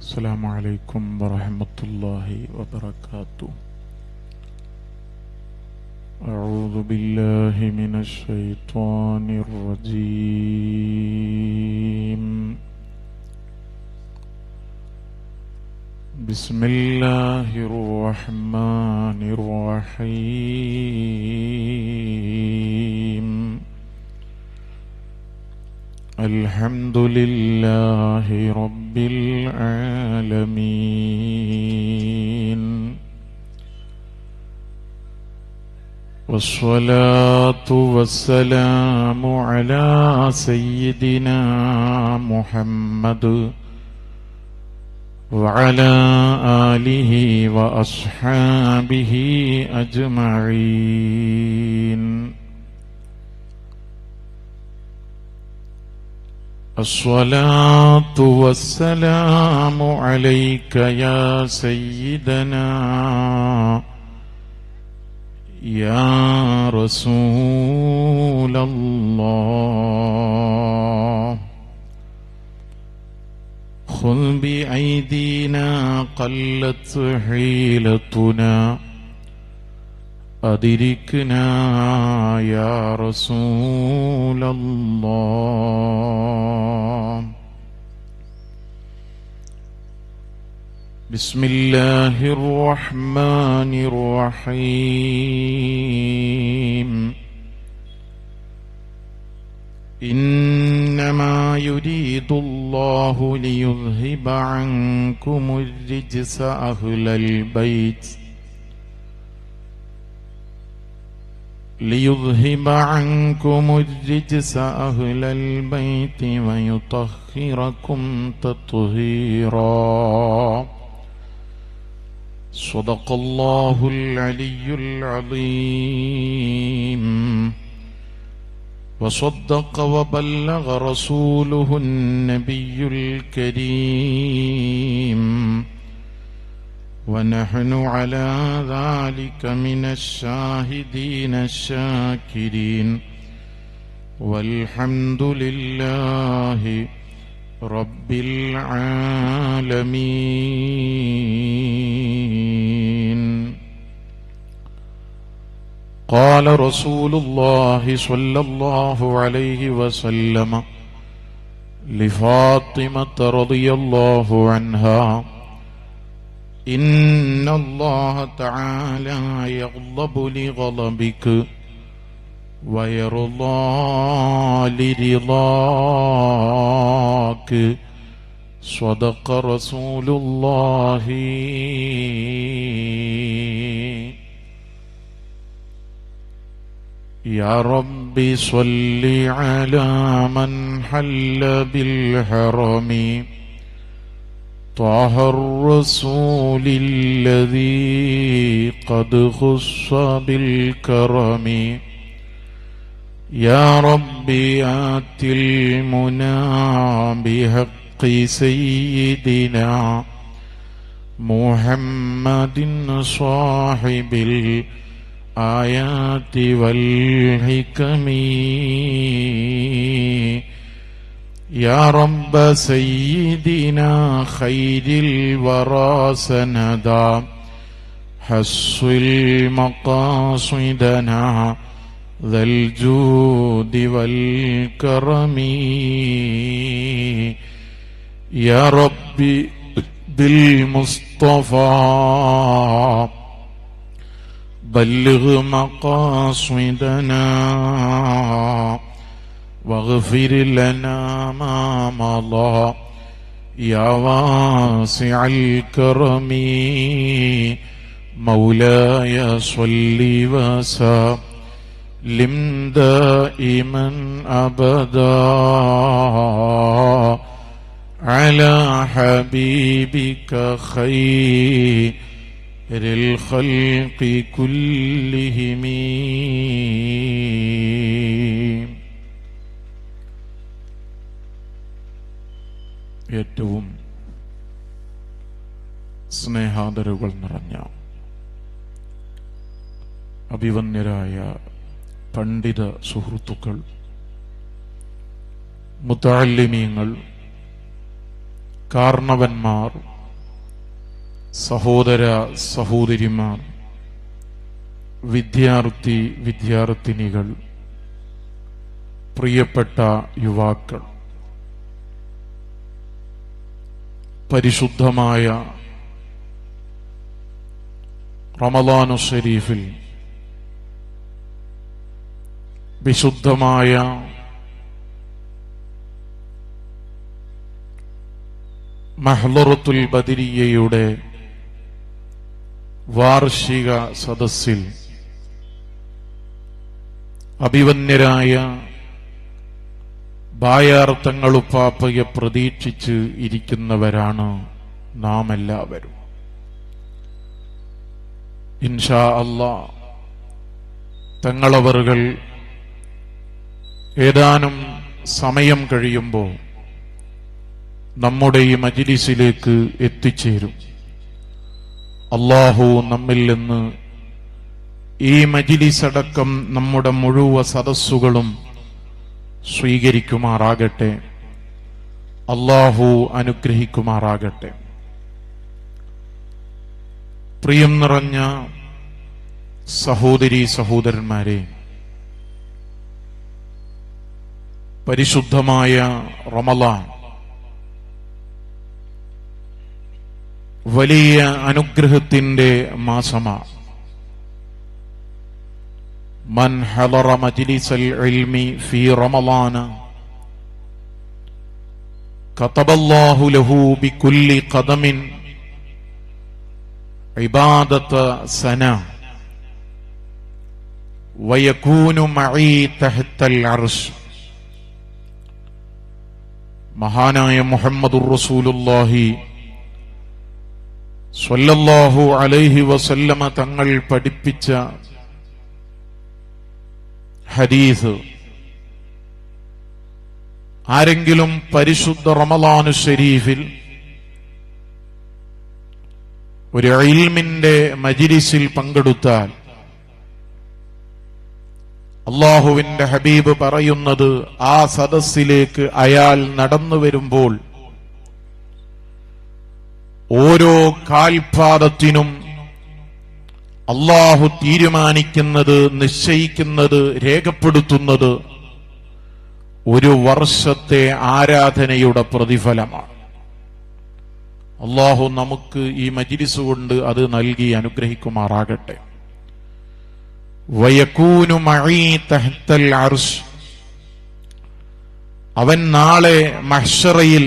السلام عليكم ورحمة الله وبركاته. أعوذ بالله من الشيطان الرجيم. بسم الله الرحمن الرحيم. الحمد لله رب العالمين، والصلاة والسلام على سيدنا محمد وعلى آله وأصحابه أجمعين. الصلاة والسلام عليك يا سيدنا يا رسول الله. خذ بأيدينا قلت حيلتنا، أدركنا يا رسول الله. بسم الله الرحمن الرحيم. إنما يريد الله ليذهب عنكم الرجس أهل البيت ويطهركم تطهيرا. صدق الله العلي العظيم، وصدق وبلغ رسوله النبي الكريم، ونحن على ذلك من الشاهدين الشاكرين، والحمد لله رب العالمين. قال رسول الله صلى الله عليه وسلم لفاطمة رضي الله عنها: إن الله تعالى يغضب لغضبك ويرضى لرضاك. صدق رسول الله. يا رب صل على من حل بالحرم، طه الرسول الذي قد خص بالكرم. يا رب آت المنى بحق سيدنا محمد صاحب الآيات والحكم. يا رب سيدنا خير الورى سندا، حصل مقاصدنا ذا الجود والكرم. يا رب بالمصطفى بلغ مقاصدنا، واغفر لنا ما مضى يا واسع الكرم. مولاي صل وسلم دائما أبدا على حبيبك خير الخلق كلهم. ഏറ്റവും സ്നേഹാദരവുകൾ നിറഞ്ഞ അഭിവന്യരായ പണ്ഡിത സുഹൃത്തുക്കൾ, മുതഅല്ലിമീങ്ങൾ, കാരണവന്മാർ, സഹോദര സഹോദരിമാർ, വിദ്യാർത്ഥിനികൾ, പ്രിയപ്പെട്ട യുവാക്കൾ, പരിശുദ്ധമായ റമളാനു ശരീഫിൽ വിശുദ്ധമായ മഹ്ളറത്തുൽ ബദരിയ്യയുടെ വാർഷിക സദസ്സിൽ അഭിവന്യരായ ബായാർ തങ്ങളുപ്പാപ്പയെ പ്രതീക്ഷിച്ച് ഇരിക്കുന്നവരാണ് നാം എല്ലാവരും. ഇൻഷാ അല്ലാഹ് തങ്ങളവറുകൾ ഏതാനും സമയം കഴിയുമ്പോൾ നമ്മുടെ ഈ മജ്‌ലിസിലേക്ക് എത്തിച്ചേരും. അല്ലാഹു നമ്മിൽ നിന്ന് ഈ മജ്‌ലിസ് അടക്കം നമ്മുടെ മുഴുവൻ സദസ്സുകളും സ്വീകരിക്കുമാറാകട്ടെ. അല്ലാഹു അനുഗ്രഹിക്കുമാറാകട്ടെ. പ്രിയം നിറഞ്ഞ സഹോദരീ സഹോദരന്മാരെ, പരിശുദ്ധമായ റമളാൻ വലിയ അനുഗ്രഹത്തിന്റെ മാസമാണ്. من حضر مجلس العلم في رمضان كتب الله له بكل قدم عبادة سنة ويكون معي تحت العرش. മഹാനായ മുഹമ്മദുർ റസൂലുള്ളാഹി സ്വല്ലല്ലാഹു അലൈഹി വസല്ലമ തങ്ങൾ പഠിപ്പിച്ച ഹദീസ്, ആരെങ്കിലും പരിശുദ്ധ റമളാനു ശരീഫിൽ ഒരു ഇൽമിന്റെ മജ്‌ലിസിൽ പങ്കെടുത്താൽ അല്ലാഹുവിന്റെ ഹബീബ് പറയുന്നത്, ആ സദസ്സിലേക്ക് അയാൾ നടന്നു വരുമ്പോൾ ഓരോ കാൽപാദത്തിനും അല്ലാഹു തീരുമാനിക്കുന്നത്, നിശ്ചയിക്കുന്നത്, രേഖപ്പെടുത്തുന്നത് ഒരു വർഷത്തെ ആരാധനയുടെ പ്രതിഫലമാണ്. അല്ലാഹു നമുക്ക് ഈ മജ്‌ലിസ് കൊണ്ട് അത് നൽകി അനുഗ്രഹിക്കുമാറാകട്ടെ. വയകൂനു മഈ തഹ്തൽ അർശ്. അവൻ നാളെ മഹ്ശറയിൽ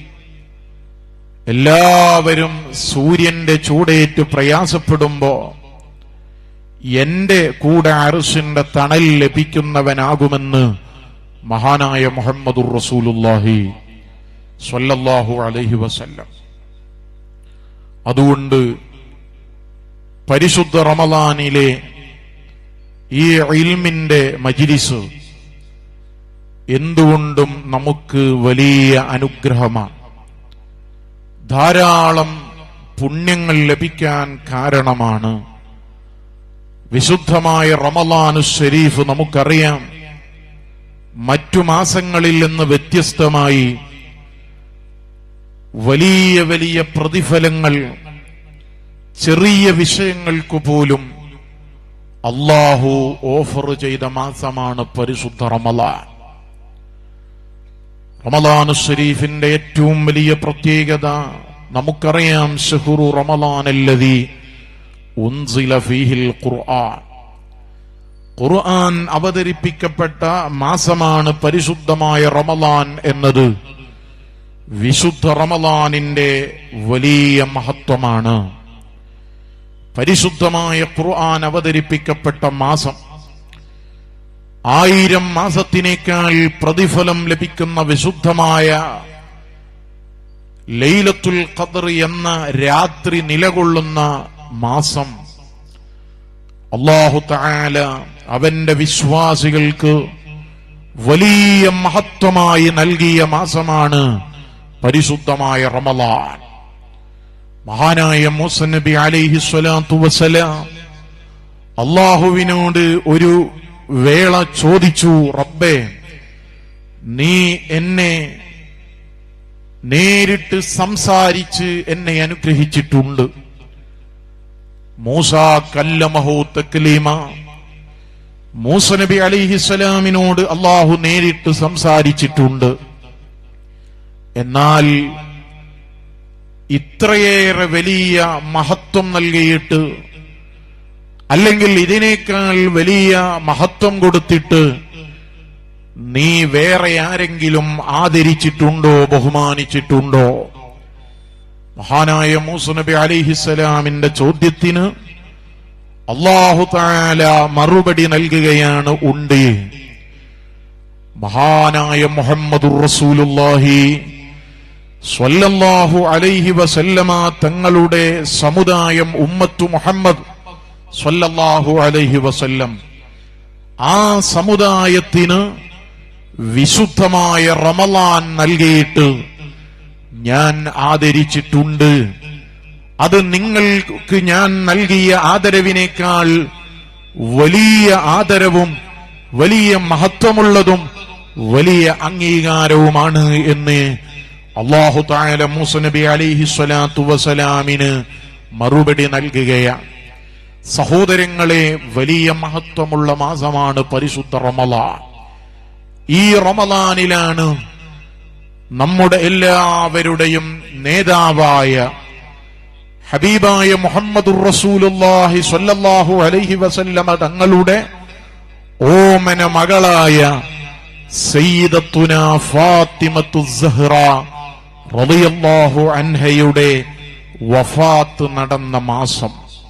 എല്ലാവരും സൂര്യന്റെ ചൂടേറ്റ് പ്രയാസപ്പെടുമ്പോ എന്റെ കൂടെ അർശിന്റെ തണൽ ലഭിക്കുന്നവനാകുമെന്ന് മഹാനായ മുഹമ്മദുർ റസൂലുള്ളാഹി സ്വല്ലല്ലാഹു അലൈഹി വസല്ലം. അതുകൊണ്ട് പരിശുദ്ധ റമളാനിലെ ഈ ഇൽമിന്റെ മജ്‌ലിസ് എന്തുകൊണ്ടും നമുക്ക് വലിയ അനുഗ്രഹമാണ്. ധാരാളം പുണ്യങ്ങൾ ലഭിക്കാൻ കാരണമാണ്. വിശുദ്ധമായ റമളാനു ശരീഫ് നമുക്കറിയാം, മറ്റു മാസങ്ങളിൽ നിന്ന് വ്യത്യസ്തമായി വലിയ വലിയ പ്രതിഫലങ്ങൾ, ചെറിയ വിഷയങ്ങൾക്ക് പോലും അല്ലാഹു ഓഫർ ചെയ്ത മാസമാണ് പരിശുദ്ധ റമളാൻ. റമളാനു ശരീഫിന്റെ ഏറ്റവും വലിയ പ്രത്യേകത നമുക്കറിയാം. ശഹ്റു റമളാൻ അല്ലദീ ഉൻസില ഫീഹിൽ ഖുർആൻ. ഖുർആൻ അവതരിപ്പിക്കപ്പെട്ട മാസമാണ് പരിശുദ്ധമായ റമളാൻ എന്നത് വിശുദ്ധ റമളാനിന്റെ വലിയ മഹത്വമാണ്. പരിശുദ്ധമായ ഖുർആൻ അവതരിപ്പിക്കപ്പെട്ട മാസം 1000 മാസത്തിനേക്കാൾ പ്രതിഫലം ലഭിക്കുന്ന വിശുദ്ധമായ ലൈലത്തുൽ ഖദ്ർ എന്ന രാത്രി നിലകൊള്ളുന്ന മാസം അല്ലാഹു തആല അവന്റെ വിശ്വാസികൾക്ക് വലിയ മഹത്വമായി നൽകിയ മാസമാണ് പരിശുദ്ധമായ റമളാൻ. മഹാനായ മൂസ നബി അലൈഹി സ്വലാത്തു വസ്സലാം അല്ലാഹുവിനോട് ഒരു വേള ചോദിച്ചു, റബ്ബേ, നീ എന്നെ നേരിട്ട് സംസാരിച്ച് എന്നെ അനുഗ്രഹിച്ചിട്ടുണ്ട്. മൂസ കല്ലമഹു തക്ലീമ. മൂസ നബി അലൈഹിസ്സലാമിനോട് അള്ളാഹു നേരിട്ട് സംസാരിച്ചിട്ടുണ്ട്. എന്നാൽ ഇത്രയേറെ വലിയ മഹത്വം നൽകിയിട്ട്, അല്ലെങ്കിൽ ഇതിനേക്കാൾ വലിയ മഹത്വം കൊടുത്തിട്ട് നീ വേറെ ആരെങ്കിലും ആദരിച്ചിട്ടുണ്ടോ, ബഹുമാനിച്ചിട്ടുണ്ടോ? മഹാനായ മൂസ നബി അലൈഹിസ്സലാമിന്റെ ചോദ്യത്തിന് അല്ലാഹു തആല മറുപടി നൽകുകയാണ്, ഉണ്ട്. മഹാനായ മുഹമ്മദുർ റസൂലുള്ളാഹി സ്വല്ലല്ലാഹു അലൈഹി വസല്ലമ തങ്ങളുടെ സമുദായം ഉമ്മത്തു മുഹമ്മദ് സ്വല്ലല്ലാഹു അലൈഹി വസല്ലം, ആ സമുദായത്തിന് വിശുദ്ധമായ റമളാൻ നൽകിയിട്ട് ഞാൻ ആദരിച്ചിട്ടുണ്ട്. അത് നിങ്ങൾക്ക് ഞാൻ നൽകിയ ആദരവിനേക്കാൾ വലിയ ആദരവും വലിയ മഹത്വമുള്ളതും വലിയ അംഗീകാരവുമാണ് എന്ന് അല്ലാഹു തആല മൂസ നബി അലൈഹി സ്വലാത്തു വസ്സലാമിന് മറുപടി നൽകുകയാണ്. സഹോദരങ്ങളെ, വലിയ മഹത്വമുള്ള മാസമാണ് പരിശുദ്ധ റമളാൻ. ഈ റമളാനിലാണ് നമ്മുടെ എല്ലാവരുടെയും നേതാവായ ഹബീബായ മുഹമ്മദുർ റസൂലുള്ളാഹി സ്വല്ലല്ലാഹു അലൈഹി വസല്ലമ തങ്ങളുടെ ഓമന മകളായ സയ്യിദത്തുനാ ഫാത്തിമത്തു സഹ്റ റളിയല്ലാഹു അൻഹയുടെ വഫാത്ത് നടന്ന മാസം.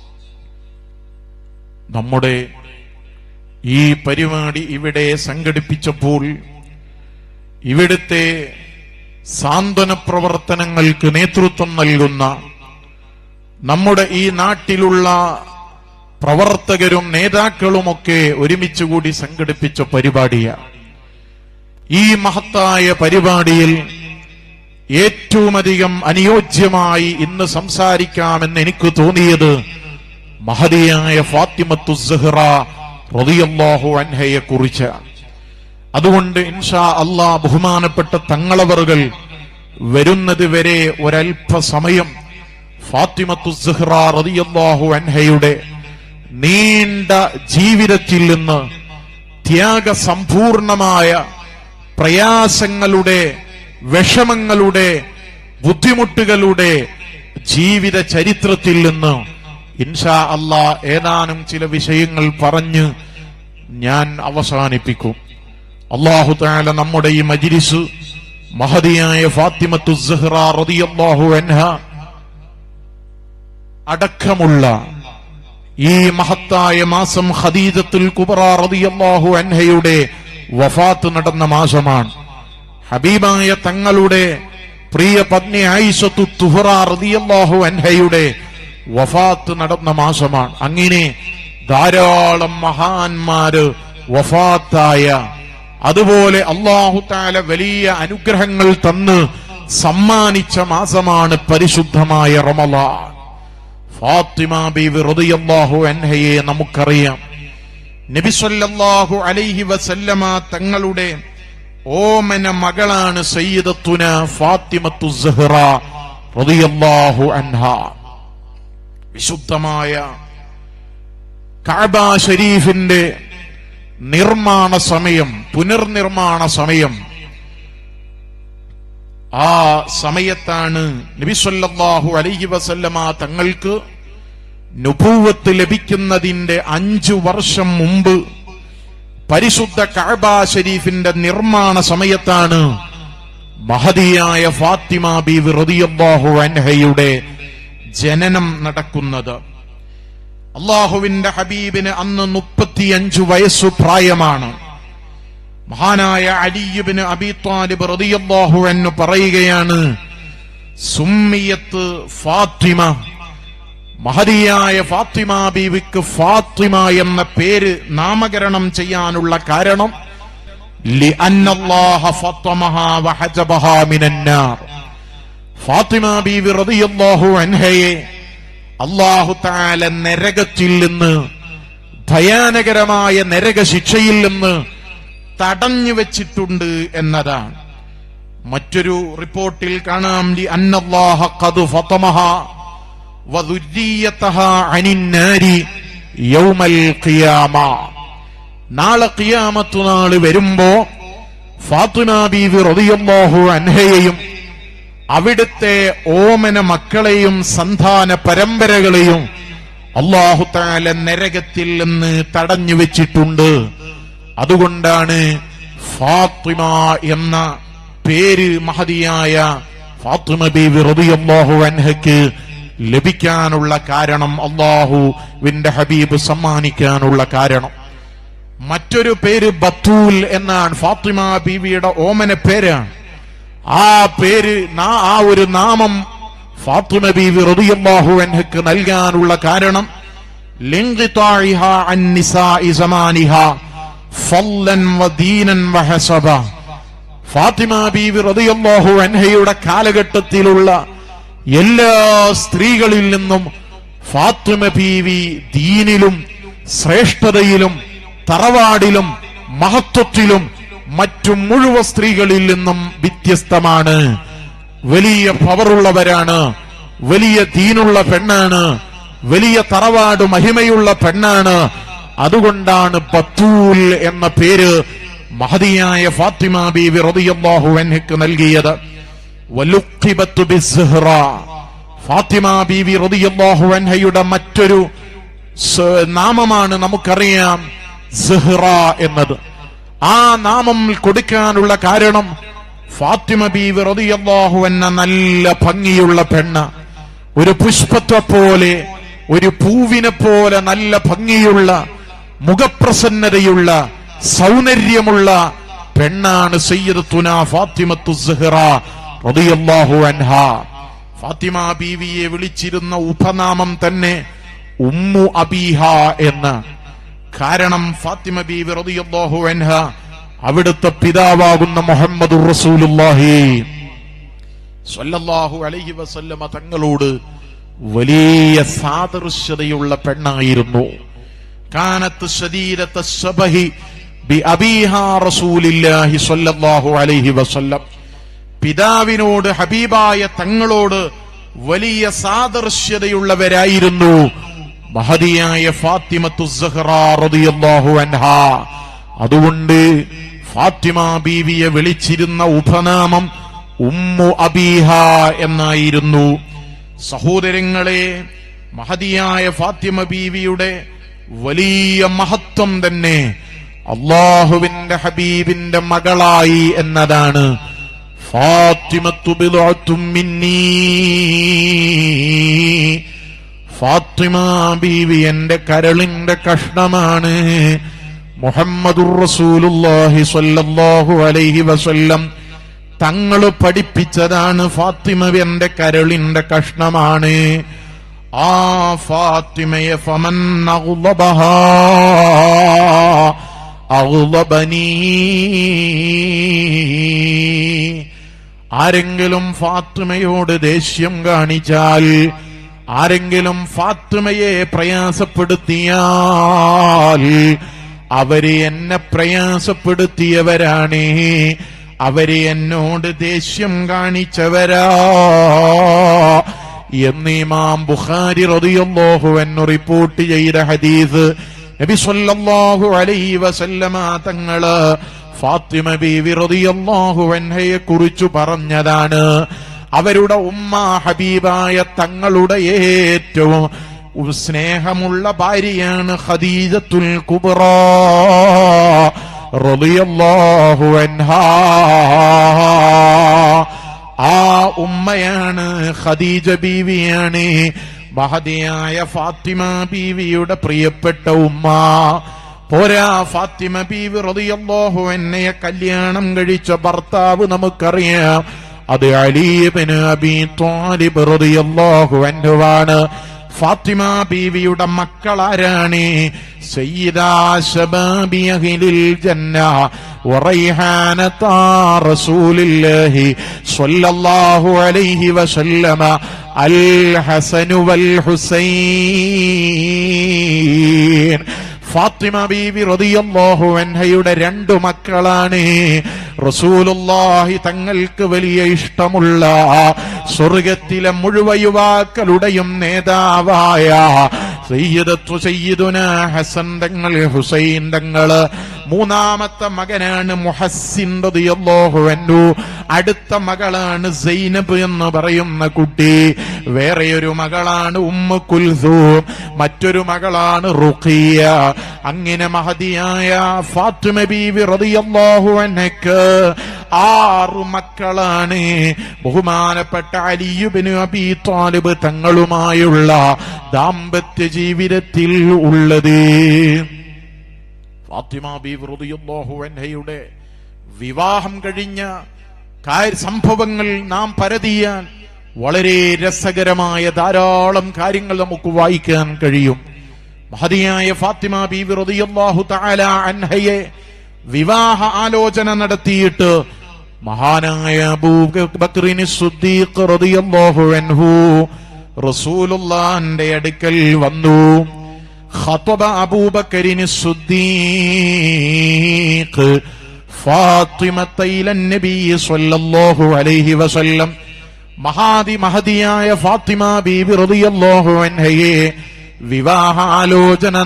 നമ്മുടെ ഈ പരിപാടി ഇവിടെ സംഘടിപ്പിച്ചപ്പോൾ ഇവിടുത്തെ സാന്ത്വന പ്രവർത്തനങ്ങൾക്ക് നേതൃത്വം നൽകുന്ന നമ്മുടെ ഈ നാട്ടിലുള്ള പ്രവർത്തകരും നേതാക്കളുമൊക്കെ ഒരുമിച്ചുകൂടി സംഘടിപ്പിച്ച പരിപാടിയാണ്. ഈ മഹത്തായ പരിപാടിയിൽ ഏറ്റവുമധികം അനുയോജ്യമായി ഇന്ന് സംസാരിക്കാമെന്ന് എനിക്ക് തോന്നിയത് മഹദിയായ ഫാത്തിമത്തു സഹ്റ റളിയല്ലാഹു അൻഹയെ കുറിച്ചാണ്. അതുകൊണ്ട് ഇൻഷാ അല്ലാഹ് ബഹുമാനപ്പെട്ട തങ്ങളവറുകൾ വരുന്നത് വരെ ഒരൽപസമയം ഫാത്തിമത്തു സഹ്റ റളിയല്ലാഹു അൻഹയുടെ നീണ്ട ജീവിതത്തിൽ നിന്ന് ത്യാഗസമ്പൂർണമായ പ്രയാസങ്ങളുടെ, വിഷമങ്ങളുടെ, ബുദ്ധിമുട്ടുകളുടെ ജീവിത ചരിത്രത്തിൽ നിന്ന് ഇൻഷാ അല്ലാഹ് ഏതാനും ചില വിഷയങ്ങൾ പറഞ്ഞ് ഞാൻ അവസാനിപ്പിക്കും. അല്ലാഹു തആല നമ്മുടെ ഈ മജ്ലിസ് മഹദിയായ ഫാത്തിമത്തു സഹ്റ റളിയല്ലാഹു അൻഹ അടക്കമുള്ള ഈ മഹത്തായ മാസം ഖദീജത്തുൽ കുബ്ര റളിയല്ലാഹു അൻഹയുടെ വഫാത്ത് നടന്ന മാസമാണ്. ഹബീബായ തങ്ങളുടെ പ്രിയ പത്നി ആയിഷത്തു തുഹ്റ റളിയല്ലാഹു അൻഹയുടെ വഫാത്ത് നടന്ന മാസമാണ്. അങ്ങനെ ധാരാളം മഹാന്മാര് വഫാത്തായ, അതുപോലെ അല്ലാഹു തആല വലിയ അനുഗ്രഹങ്ങൾ തന്ന് സമ്മാനിച്ച മാസമാണ് പരിശുദ്ധമായ റമളാൻ. ഫാത്തിമ ബീവി റളിയല്ലാഹു അൻഹയെ നമുക്കറിയാം. നബി സല്ലല്ലാഹു അലൈഹി വസല്ലമ തങ്ങളുടെ ഓമന മകളാണ് സയ്യിദത്തുന ഫാത്തിമത്തു സഹ്റ റളിയല്ലാഹു അൻഹ. വിശുദ്ധമായ കഅബ ശരീഫിന്റെ നിർമ്മാണ സമയം, പുനർനിർമ്മാണ സമയം, ആ സമയത്താണ് നബി സല്ലല്ലാഹു അലൈഹി വസല്ലമ തങ്ങൾക്ക് നുബുവത്ത് ലഭിക്കുന്നതിന്റെ 5 വർഷം മുമ്പ് പരിശുദ്ധ കഅബ ശരീഫിന്റെ നിർമ്മാണ സമയത്താണ് മഹദിയായ ഫാത്തിമ ബീവി റളിയല്ലാഹു അൻഹയുടെ ജനനം നടക്കുന്നത്. അല്ലാഹുവിന്റെ ഹബീബിന് അന്ന് 35 വയസ്സു പ്രായമാണ്. മഹാനായ അലി ഇബ്നു അബീ ത്വാലിബ് റളിയല്ലാഹു അൻഹു പറയുകയാണ്, സുമ്മിയത്ത് ഫാത്തിമ, മഹദിയായ ഫാത്തിമ ബീവിക്ക് ഫാത്തിമ എന്ന പേര് നാമകരണം ചെയ്യാനുള്ള കാരണം ലിഅന്നല്ലാഹ ഫത്തമഹാ വഹജബഹാ മിനന്നാർ. ഫാത്തിമ ബീവി റളിയല്ലാഹു അൻഹയെ അല്ലാഹു തആല നരകത്തിൽ നിന്ന്, ഭയാനകരമായ നരക ശിക്ഷയിൽ നിന്ന് തടഞ്ഞു വെച്ചിട്ടുണ്ട് എന്നതാണ്. മറ്റൊരു റിപ്പോർട്ടിൽ കാണാം ലിഅന്നല്ലാഹ ഖദ് ഫതമഹാ വദുരിയതഹാ അനിന്നാരി യൗമൽ ഖിയാമ. നാളെ ഖിയാമത്ത് നാള് വരുമ്പോ ഫാത്തിമ ബീവി റളിയല്ലാഹു അൻഹയെയും അവിടുത്തെ ഓമന മക്കളെയും സന്താന പരമ്പരകളെയും അല്ലാഹു തആല നരകത്തിൽ നിന്ന് തടഞ്ഞു വെച്ചിട്ടുണ്ട്. അതുകൊണ്ടാണ് ഫാത്തിമ എന്ന പേര് മഹദിയായ ഫാത്തിമ ബീവി റളിയല്ലാഹു അൻഹയ്ക്ക് ലഭിക്കാനുള്ള കാരണം, അല്ലാഹുവിന്റെ ഹബീബ് സമ്മാനിക്കാനുള്ള കാരണം. മറ്റൊരു പേര് ബത്തൂൽ എന്നാണ്. ഫാത്തിമ ബീവിയുടെ ഓമന പേരാണ്. ആ പേര്, ആ ഒരു നാമം ഫാത്തിമ ബീവി റളിയല്ലാഹു അൻഹയ്ക്ക് നൽകാനുള്ള കാരണം ലിൻഖിതാഇഹാ അൻ നിസാഇ സമാനിഹാ ഫളൻ വദീനൻ വഹസബ. ഫാത്തിമ ബീവി റളിയല്ലാഹു അൻഹയുടെ കാലഘട്ടത്തിലുള്ള എല്ലാ സ്ത്രീകളിൽ നിന്നും ഫാത്തിമ ബീവി ദീനിലും ശ്രേഷ്ഠതയിലും തറവാടിലും മഹത്വത്തിലും മറ്റു മുഴുവൻ സ്ത്രീകളിൽ നിന്നും വ്യത്യസ്തമാണ്. വലിയ പവറുള്ളവരാണ്, വലിയ ദീനുള്ള പെണ്ണാണ്, വലിയ തറവാട് മഹിമയുള്ള പെണ്ണാണ്. അതുകൊണ്ടാണ് ബത്തൂൽ എന്ന പേര് മഹദിയായ ഫാത്തിമ ബീവി റളിയല്ലാഹു അൻഹയ്ക്ക് നൽകിയത്. വലുഖിബത്തു ബിസ്സുഹ്റ. ഫാത്തിമ ബീവി റളിയല്ലാഹു അൻഹയുടെ മറ്റൊരു നാമമാണ് നമുക്കറിയാം സുഹ്റ എന്നത്. ആ നാമം കൊടുക്കാനുള്ള കാരണം ഫാത്തിമ ബീവി റളിയല്ലാഹു അൻഹ നല്ല ഭംഗിയുള്ള പെണ്ണ, ഒരു പുഷ്പത്തെ പോലെ, ഒരു പൂവിനെ പോലെ നല്ല ഭംഗിയുള്ള, മുഖപ്രസന്നതയുള്ള, സൗന്ദര്യമുള്ള പെണ്ണാണ് സയ്യിദത്തുന ഫാത്തിമത്തു സുഹ്റ റളിയല്ലാഹു അൻഹ. ഫാത്തിമ ബീവിയെ വിളിച്ചിരുന്ന ഉപനാമം തന്നെ ഉമ്മു അബീഹ എന്ന. കാരണം ഫാത്തിമ ബീവി റളിയല്ലാഹു അൻഹ അവിടുത്തെ പിതാവാകുന്ന മുഹമ്മദുർ റസൂലുള്ളാഹി സ്വല്ലല്ലാഹു അലൈഹി വസല്ലമ തങ്ങളോട് വലിയ സാദൃശ്യതയുള്ള പെണ്ണായിരുന്നു. കാനത്ത് ശദീദത ശബഹി ബി അബീഹാ റസൂലില്ലാഹി സ്വല്ലല്ലാഹു അലൈഹി വസല്ലം. പിതാവിനോട്, ഹബീബായ തങ്ങളോട് വലിയ സാദൃശ്യതയുള്ളവരായിരുന്നു മഹദിയായ ഫാത്തിമത്തു സുഹ്റ റളിയല്ലാഹു അൻഹാ. അതുകൊണ്ട് ഫാത്തിമ ബീവിയെ വിളിച്ചിരുന്ന ഉപനാമം ഉമ്മു അബീഹ എന്നായിരുന്നു. സഹോദരങ്ങളെ, മഹദിയായ ഫാത്തിമ ബീവിയുടെ വലിയ മഹത്വം തന്നെ അല്ലാഹുവിന്റെ ഹബീബിന്റെ മകളായി എന്നതാണ്. ഫാത്തിമത്തു ബിദ്അത്തും മിന്നീ. ഫാത്തിമ ബീവി എന്റെ കരളിന്റെ കഷ്ണമാണ്. മുഹമ്മദുർ റസൂലുള്ളാഹി സ്വല്ലല്ലാഹു അലൈഹി വസല്ലം തങ്ങള് പഠിപ്പിച്ചതാണ് ഫാത്തിമ എന്റെ കരളിന്റെ കഷ്ണമാണ്. ആ ഫാത്തിമയെ ഫമൻ അഗ്ളബഹാ അഗ്ളബനീ. ആരെങ്കിലും ഫാത്തിമയോട് ദേഷ്യം കാണിച്ചാൽ, ആരെങ്കിലും ഫാത്തിമയെ പ്രയാസപ്പെടുത്തിയാൽ അവര് എന്നെ പ്രയാസപ്പെടുത്തിയവരാണ്, അവര് എന്നോട് ദേഷ്യം കാണിച്ചവരാ എന്ന് ഇമാം ബുഖാരി റളിയല്ലാഹു അൻഹു റിപ്പോർട്ട് ചെയ്ത ഹദീസ് നബി സല്ലല്ലാഹു അലൈഹി വസല്ലമ തങ്ങള് ഫാത്തിമ ബീവി റളിയല്ലാഹു അൻഹയെ കുറിച്ച് പറഞ്ഞതാണ്. അവരുടെ ഉമ്മ ഹബീബായ തങ്ങളുടെ ഏറ്റവും സ്നേഹമുള്ള ഭാര്യയാണ് ഖദീജത്തുൽ കുബ്ര റളിയല്ലാഹു അൻഹാ. ആ ഉമ്മയാണ് ഖദീജ ബീവിയാണ് മഹദിയായ ഫാത്തിമ ബീവിയുടെ പ്രിയപ്പെട്ട ഉമ്മ. പോരാ, ഫാത്തിമ ബീവി റളിയല്ലാഹു അൻഹയെ കല്യാണം കഴിച്ച ഭർത്താവ് നമുക്കറിയാം, അത് അലി ഇബ്നു അബീ ത്വാലിബ് റളിയല്ലാഹു അൻഹുവാണ്. ഫാത്തിമ ബീവിയുടെ മക്കളാരാണ്? സയ്യിദാ ശബാബി അഹ്ലിൽ ജന്ന വറൈഹാനത റസൂലുള്ളാഹി സ്വല്ലല്ലാഹു അലൈഹി വസല്ലമ അൽ ഹസൻ വൽ ഹുസൈൻ. ഫാത്തിമ ബീവി റളിയല്ലാഹു അൻഹയുടെ രണ്ടു മക്കളാണ്. റസൂലുള്ളാഹി തങ്ങൾക്ക് വലിയ ഇഷ്ടമുള്ള സ്വർഗത്തിലെ മുഴുവൻ യുവാക്കളുടെയും നേതാവായ സയ്യിദുനാ ഹസൻ തങ്ങൾ, ഹുസൈൻ തങ്ങള്, മൂന്നാമത്തെ മകനാണ് മുഹസ്സിൻ റളിയല്ലാഹു അൻഹു, അടുത്ത മകളാണ് സൈനബ് എന്ന് പറയുന്ന കുട്ടി, വേറെയൊരു മകളാണ് ഉമ്മു കുൽസൂം, മറ്റൊരു മകളാണ് റുഖിയ. അങ്ങനെ മഹദിയായ ഫാത്തിമ ബീവി റളിയല്ലാഹു അൻഹക്ക് 6 മക്കളാണ്. ബഹുമാനപ്പെട്ട അലി ഇബ്നു അബീ ത്വാലിബ് തങ്ങളുമായുള്ള ദാമ്പത്യ ജീവിതത്തിൽ ഉള്ളത്. ഫാത്തിമ ബീവി റളിയല്ലാഹു അൻഹയുടെ വിവാഹം കഴിഞ്ഞ സംഭവങ്ങൾ നാം പരതിയാൽ വളരെ രസകരമായ ധാരാളം കാര്യങ്ങൾ നമുക്ക് വായിക്കാൻ കഴിയും. മഹദിയായ ഫാത്തിമ ബീവി റളിയല്ലാഹു തആല അൻഹയെ വിവാഹ ആലോചന നടത്തിയിട്ട് മഹാനായ അബൂബക്കർ സിദ്ദീഖ് റളിയല്ലാഹു അൻഹു റസൂലുള്ളാഹിന്റെ അടുക്കൽ വന്നു. ഖതബ അബൂബക്കർ സിദ്ദീഖ് ഫാത്തിമത ഇലൻ നബി സ്വല്ലല്ലാഹു അലൈഹി വസല്ലം. മഹദിയായ ഫാത്തിമ ബീബി റളിയല്ലാഹു അൻഹയെ വിവാഹ ആലോചന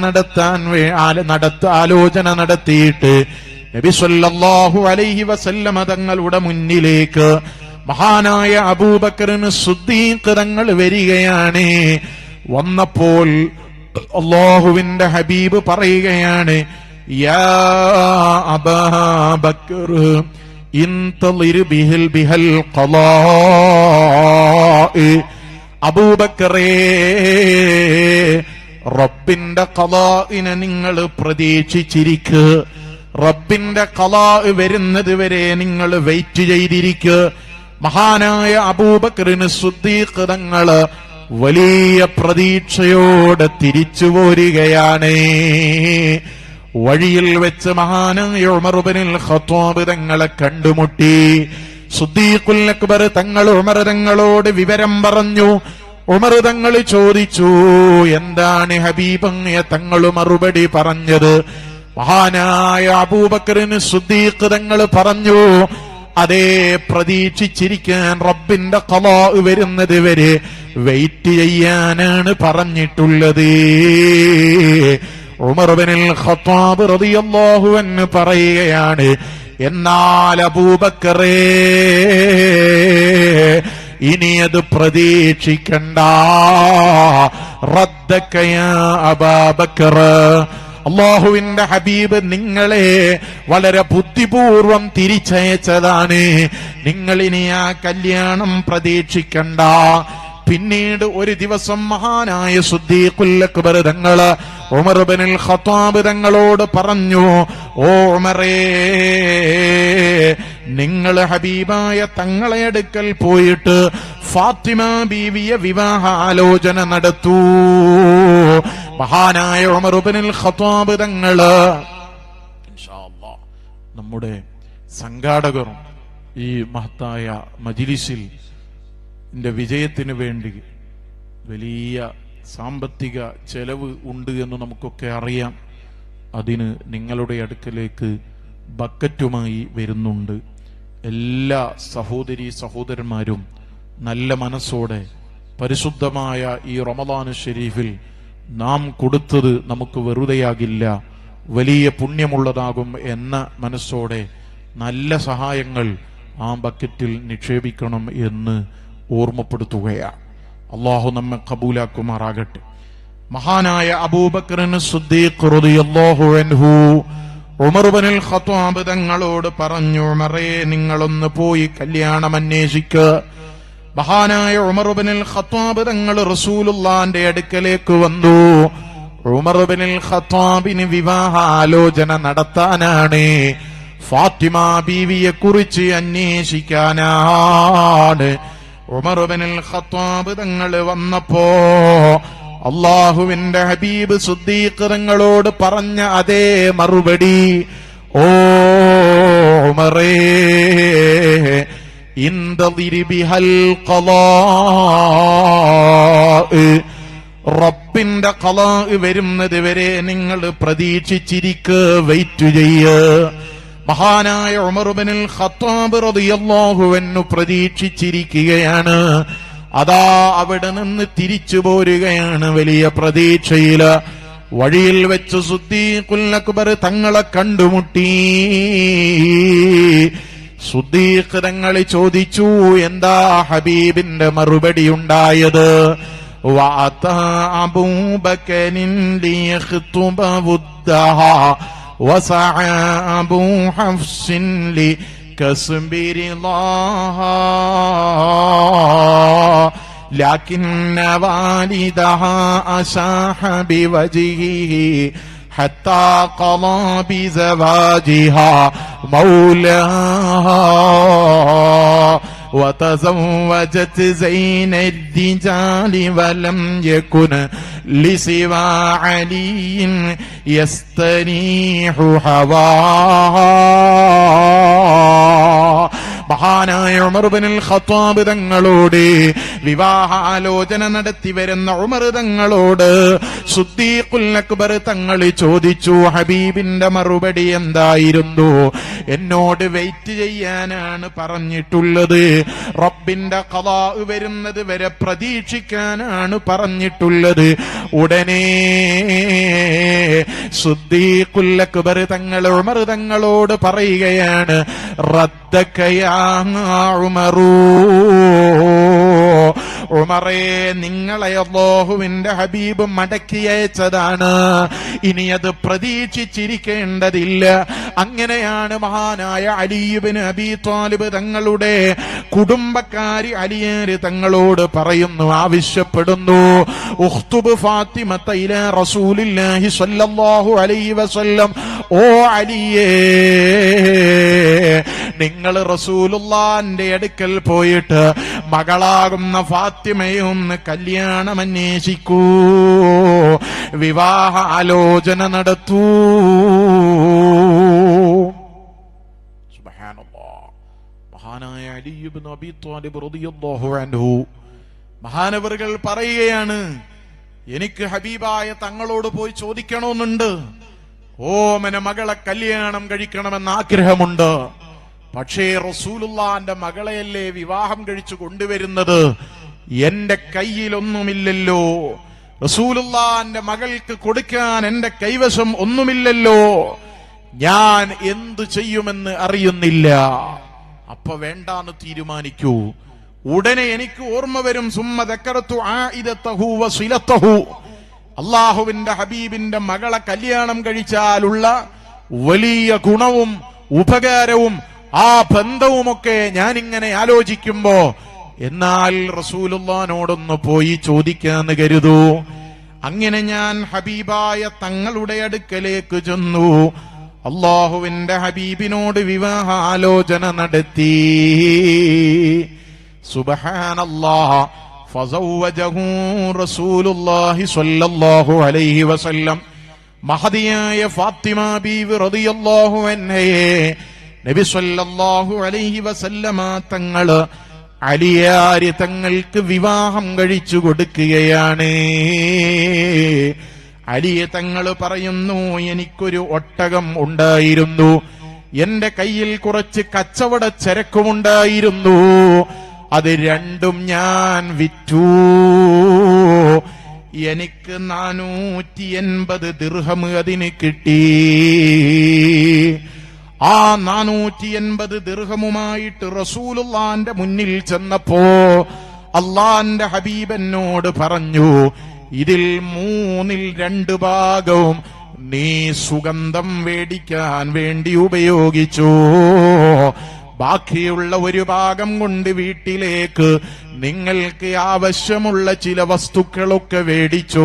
നടത്തിയിട്ട് നബി സ്വല്ലല്ലാഹു അലൈഹി വസല്ലം തങ്ങളുടെ മുന്നിലേക്ക് മഹാനായ അബൂബക്കർ സിദ്ദീഖ് തങ്ങൾ വരികയാണ്. വന്നപ്പോൾ അല്ലാഹുവിന്റെ ഹബീബ് പറയുകയാണ്, യാ അബാ ബക്കർ ഇൻതളിർ ബിഹൽ ഖളാ. അബൂബക്കറേ, റബ്ബിന്റെ ഖളാഇനെ നിങ്ങൾ പ്രതീക്ഷിച്ചിരിക്കുക. റബ്ബിന്റെ ഖളാ വരുന്നത് വരെ നിങ്ങൾ വെയിറ്റ് ചെയ്തിരിക്കുക. മഹാനായ അബൂബക്കർ സിദ്ദീഖ് തങ്ങള് വലിയ പ്രതീക്ഷയോടെ തിരിച്ചു പോരുകയാണ്. വഴിയിൽ വെച്ച് മഹാനായ ഉമർ ഇബ്നുൽ ഖത്താബ് തങ്ങളെ കണ്ടുമുട്ടി. സിദ്ദീഖുൽ അക്ബർ തങ്ങൾ ഉമർ തങ്ങളോട് വിവരം പറഞ്ഞു. ഉമർ തങ്ങൾ ചോദിച്ചു, എന്താണ് ഹബീബങ്ങ തങ്ങൾ മറുപടി പറഞ്ഞത്? മഹാനായ അബൂബക്കർ സിദ്ദീഖ് തങ്ങൾ പറഞ്ഞു, അതേ, പ്രതീക്ഷിച്ചിരിക്കാൻ, റബ്ബിന്റെ ഖളാ വരുന്നത് വരെ വെയിറ്റ് ചെയ്യാനാണ് പറഞ്ഞിട്ടുള്ളത്. ഉമർ ഇബ്നുൽ ഖത്താബ് റളിയല്ലാഹു അൻഹു പറയുകയാണ്, എന്നാൽ അബൂബക്കറേ, ഇനി അത് പ്രതീക്ഷിക്കണ്ട. റദ്ദക യാ അബൂബക്കർ, അല്ലാഹുവിന്റെ ഹബീബ് നിങ്ങളെ വളരെ ബുദ്ധിപൂർവം തിരിച്ചയച്ചതാണ്. നിങ്ങൾ ഇനി ആ കല്യാണം പ്രതീക്ഷിക്കണ്ട. പിന്നീട് ഒരു ദിവസം മഹാനായ സിദ്ദീഖുൽ അക്ബർ തങ്ങള് ഉമർ ഇബ്നുൽ ഖത്താബ് തങ്ങളോട് പറഞ്ഞു, ഓ ഉമറേ, നിങ്ങൾ ഹബീബായ തങ്ങളെ അടുക്കൽ പോയിട്ട് ഫാത്തിമ ബീവിയെ വിവാഹ ആലോചന നടത്തൂ. മഹാനായ ഉമർ ഇബ്നുൽ ഖത്താബ് തങ്ങള്, ഇൻഷാ അല്ലാഹ് നമ്മുടെ സംഘാടകർ ഈ മഹത്തായ മജ്ലിസിൽ വിജയത്തിന് വേണ്ടി വലിയ സാമ്പത്തിക ചെലവ് ഉണ്ട് എന്ന് നമുക്കൊക്കെ അറിയാം. അതിന് നിങ്ങളുടെ അടുക്കലേക്ക് ബക്കറ്റുമായി വരുന്നുണ്ട്. എല്ലാ സഹോദരീ സഹോദരന്മാരും നല്ല മനസ്സോടെ പരിശുദ്ധമായ ഈ റമദാൻ ഷരീഫിൽ നാം കൊടുത്തത് നമുക്ക് വെറുതെയാകില്ല, വലിയ പുണ്യമുള്ളതാകും എന്ന മനസ്സോടെ നല്ല സഹായങ്ങൾ ആ ബക്കറ്റിൽ നിക്ഷേപിക്കണം എന്ന് ഓർമ്മപ്പെടുത്തുകയാണ്. അല്ലാഹു നമ്മെ ഖബൂലാക്കുമാറാകട്ടെ. മഹാനായ അബൂബക്കർ സിദ്ദീഖ് റളിയല്ലാഹു അൻഹു ഉമർ ഇബ്നുൽ ഖത്താബ് തങ്ങളോട് പറഞ്ഞു, ഉമറേ, നിങ്ങളൊന്ന് പോയി കല്യാണം അന്വേഷിക്കുക. മഹാനായ ഉമർ ഇബ്നുൽ ഖത്താബ് തങ്ങൾ റസൂലുള്ളാഹിന്റെ അടുക്കലേക്ക് വന്നു. ഉമർ ഇബ്നുൽ ഖത്താബിന് വിവാഹ ആലോചന നടത്താനാണ്, ഫാത്തിമ ബീവിയെ കുറിച്ച് അന്വേഷിക്കാനാണ്. ഉമർ ഇബ്നുൽ ഖത്താബ് തങ്ങൾ വന്നപ്പോ അല്ലാഹുവിന്റെ ഹബീബ് സിദ്ദീഖ് തങ്ങളോട് പറഞ്ഞ അതേ മറുപടി, ഓ ഉമറേ, ഇൻതളിരി ബിഹൽ ഖളാ, റബ്ബിന്റെ ഖളാ വരുന്നത് വരെ നിങ്ങൾ പ്രതീക്ഷിച്ചിരിക്കുക, വെയിറ്റ് ചെയ്യ. മഹാനായ ഉമർ ഇബ്നുൽ ഖത്താബ് റളിയല്ലാഹു അൻഹു പ്രതീക്ഷിച്ചിരിക്കുകയാണ്. അതാ അവിടെ നിന്ന് തിരിച്ചു പോരുകയാണ് വലിയ പ്രതീക്ഷയില്. വഴിയിൽ വെച്ച് സിദ്ദീഖുൽ അക്ബർ തങ്ങളെ കണ്ടുമുട്ടി. സിദ്ദീഖ് തങ്ങൾ ചോദിച്ചു, എന്താ ഹബീബിന്റെ മറുപടി ഉണ്ടായത്? വഅതാ അബൂബക്കറിൻ ലിയഖ്തുബ വുദ്ദഹാ വസഅ അബൂ ഹഫ്സിൻ ലികസ്ബി റിളാഹാ ലകിന്ന വാലിദഹാ അശാഹ ബിവജ്ഹിഹി ഹത്താ ഖളാ ബിസവാജിഹാ മൗലാഹാ وتزوجت زين الرجال ولم يكن لسوى علي يستريح هواها. മഹാനായ ഉമർ ഇബ്നുൽ ഖത്താബ് തങ്ങളോട് വിവാഹ ആലോചന നടത്തി വരുന്ന ഉമർ തങ്ങളോട് സിദ്ദീഖുൽ അക്ബർ തങ്ങൾ ചോദിച്ചു, ഹബീബിന്റെ മറുപടി എന്തായിരുന്നു? എന്നോട് വെയിറ്റ് ചെയ്യാനാണ് പറഞ്ഞിട്ടുള്ളത്, റബ്ബിന്റെ ഖളാ വരുന്നത് വരെ പ്രതീക്ഷിക്കാനാണ് പറഞ്ഞിട്ടുള്ളത്. ഉടനെ സിദ്ദീഖുൽ അക്ബർ തങ്ങൾ ഉമർ തങ്ങളോട് പറയുകയാണ്, റദ്ദകയാ ഉമറൂ, ഉമറേ നിങ്ങളെ അല്ലാഹുവിന്റെ ഹബീബ് മടക്കി അയച്ചതാണ്, ഇനി അത് പ്രതീക്ഷിച്ചിരിക്കേണ്ടതില്ല. അങ്ങനെയാണ് മഹാനായ അലി ഇബ്നു അബീ ത്വാലിബ് തങ്ങളുടെ കുടുംബക്കാരി അലിയേര് തങ്ങളോട് പറയുന്നു, ആവശ്യപ്പെടുന്നു, ഉഖ്തുബ് ഫാത്തിമത ഇലാ റസൂലില്ലാഹി സ്വല്ലല്ലാഹു അലൈഹി വസല്ലം. ഓ അലിയേ, നിങ്ങൾ റസൂലുള്ളാഹിന്റെ അടുക്കൽ പോയിട്ട് മകളാകുന്ന ഫാത്തിമയെ ഒന്ന് കല്യാണം അന്വേഷിക്കൂ, വിവാഹ ആലോചന നടത്തൂ. സുബ്ഹാനല്ലാഹ്. മഹാനായ അലി ഇബ്നു അബീ ത്വാലിബ് റളിയല്ലാഹു അൻഹു മഹാനവറുകൾ പറയുകയാണ്, എനിക്ക് ഹബീബായ തങ്ങളോട് പോയി ചോദിക്കണമെന്നുണ്ട്, ഓമന മകളെ കല്യാണം കഴിക്കണമെന്ന് ആഗ്രഹമുണ്ട്. പക്ഷേ റസൂലുള്ളാഹിന്റെ മകളെയല്ലേ വിവാഹം കഴിച്ചു കൊണ്ടുവരുന്നത്, എന്റെ കയ്യിലൊന്നുമില്ലല്ലോ, റസൂലുള്ളാഹിന്റെ മകൾക്ക് കൊടുക്കാൻ എന്റെ കൈവശം ഒന്നുമില്ലല്ലോ, ഞാൻ എന്തു ചെയ്യുമെന്ന് അറിയുന്നില്ല. അപ്പൊ വേണ്ടാന്ന് തീരുമാനിക്കൂ. ഉടനെ എനിക്ക് ഓർമ്മ വരും, സുമ്മ ദക്കറതു ആയിദതഹു വസിലതഹു, അല്ലാഹുവിന്റെ ഹബീബിന്റെ മകളെ കല്യാണം കഴിച്ചാലുള്ള വലിയ ഗുണവും ഉപകാരവും ആ ബന്ധവുമൊക്കെ ഞാനിങ്ങനെ ആലോചിക്കുമ്പോ, എന്നാൽ റസൂലുള്ളാഹിനോടൊന്ന് പോയി ചോദിക്കാന്ന് കരുതൂ. അങ്ങനെ ഞാൻ ഹബീബായ തങ്ങളുടെ അടുക്കലേക്ക് ചെന്നു, അല്ലാഹുവിന്റെ ഹബീബിനോട് വിവാഹ ആലോചന നടത്തി. സുബ്ഹാനല്ലാഹ്. ഫസവ്വജഹു റസൂലുള്ളാഹി സ്വല്ലല്ലാഹു അലൈഹി വസല്ലം. മഹദിയായ ഫാത്തിമ ബീവി റളിയല്ലാഹു അൻഹയെ നബി സ്വല്ലല്ലാഹു അലൈഹി വസല്ലമ തങ്ങള് അലിയാരി തങ്ങൾക്ക് വിവാഹം കഴിച്ചു കൊടുക്കുകയാണ്. അലിയെ തങ്ങൾ പറയുന്നു, എനിക്കൊരു ഒട്ടകം ഉണ്ടായിരുന്നു, എന്റെ കയ്യിൽ കുറച്ച് കച്ചവട ചരക്കുമുണ്ടായിരുന്നു, അത് രണ്ടും ഞാൻ വിറ്റു. എനിക്ക് 480 ദിർഹം അതിന് കിട്ടി. ആ 480 ദിർഹമുമായിട്ട് റസൂലുള്ളാഹിന്റെ മുന്നിൽ ചെന്നപ്പോ അള്ളാന്റെ ഹബീബനോട് പറഞ്ഞു, ഇതിൽ 2/3 ഭാഗവും നീ സുഗന്ധം മേടിക്കാൻ വേണ്ടി ഉപയോഗിച്ചു, ബാക്കിയുള്ള 1 ഭാഗം കൊണ്ട് വീട്ടിലേക്ക് നിങ്ങൾക്ക് ആവശ്യമുള്ള ചില വസ്തുക്കളൊക്കെ മേടിച്ചോ.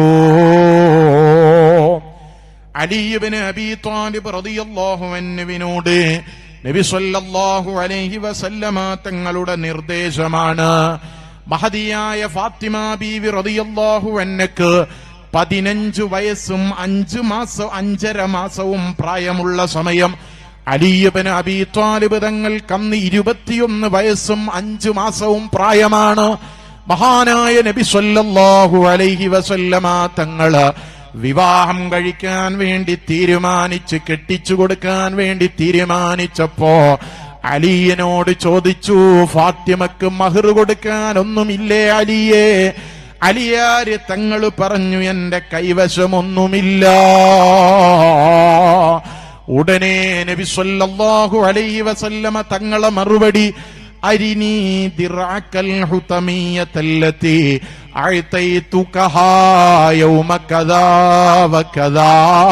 അലി ഇബ്നു അബീ ത്വാലിബ് റളിയല്ലാഹു അൻഹുവിനോട് നബി സല്ലല്ലാഹു അലൈഹി വസല്ലമ തങ്ങളുടെ നിർദ്ദേശമാണ്. മഹദിയായ ഫാത്തിമ ബീവി റളിയല്ലാഹു അൻഹക്ക് 15 വയസ്സും 5.5 മാസവും പ്രായമുള്ള സമയം. അലി ഇബ്നു അബീ ത്വാലിബ് തങ്ങൾക്ക് അന്ന് 21 വയസ്സും 5 മാസവും പ്രായമാണ്. മഹാനായ നബി സല്ലല്ലാഹു അലൈഹി വസല്ലമ തങ്ങള് വിവാഹം കഴിക്കാൻ വേണ്ടി തീരുമാനിച്ച്, കെട്ടിച്ചു കൊടുക്കാൻ വേണ്ടി തീരുമാനിച്ചപ്പോ അലിയനോട് ചോദിച്ചു, ഫാത്തിമക്ക് മഹർ കൊടുക്കാൻ ഒന്നുമില്ലേ അലിയേ? അലിയാര് തങ്ങൾ പറഞ്ഞു, എന്റെ കൈവശമൊന്നുമില്ല. ഉടനെ നബി സല്ലല്ലാഹു അലൈഹി വസല്ലമ തങ്ങളെ മറുപടി, അരിനീ ദിറഅകൽ ഹുതമിയതല്ലതി അഅതൈതുകഹാ യൗമ കദാ വകദാ.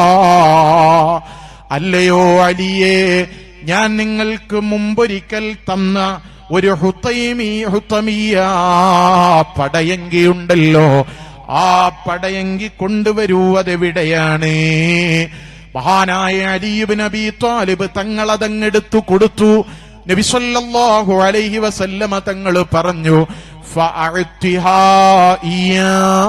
അല്ലയോ അലിയേ, ഞാൻ നിങ്ങൾക്ക് മുമ്പൊരിക്കൽ തന്ന ഒരു ഹുതമിയ പടയങ്കിയുണ്ടല്ലോ, ആ പടയങ്കി കൊണ്ടുവരൂ. അതെവിടെയാണ്? മഹാനായ അലി ഇബ്നു അബീ ത്വാലിബ് തങ്ങൾ അതങ്ങെടുത്തു കൊടുത്തു. നബി സല്ലല്ലാഹു അലൈഹി വസല്ലമ തങ്ങൾ പറഞ്ഞു, ഫഅഅതിഹാ ഇയാ.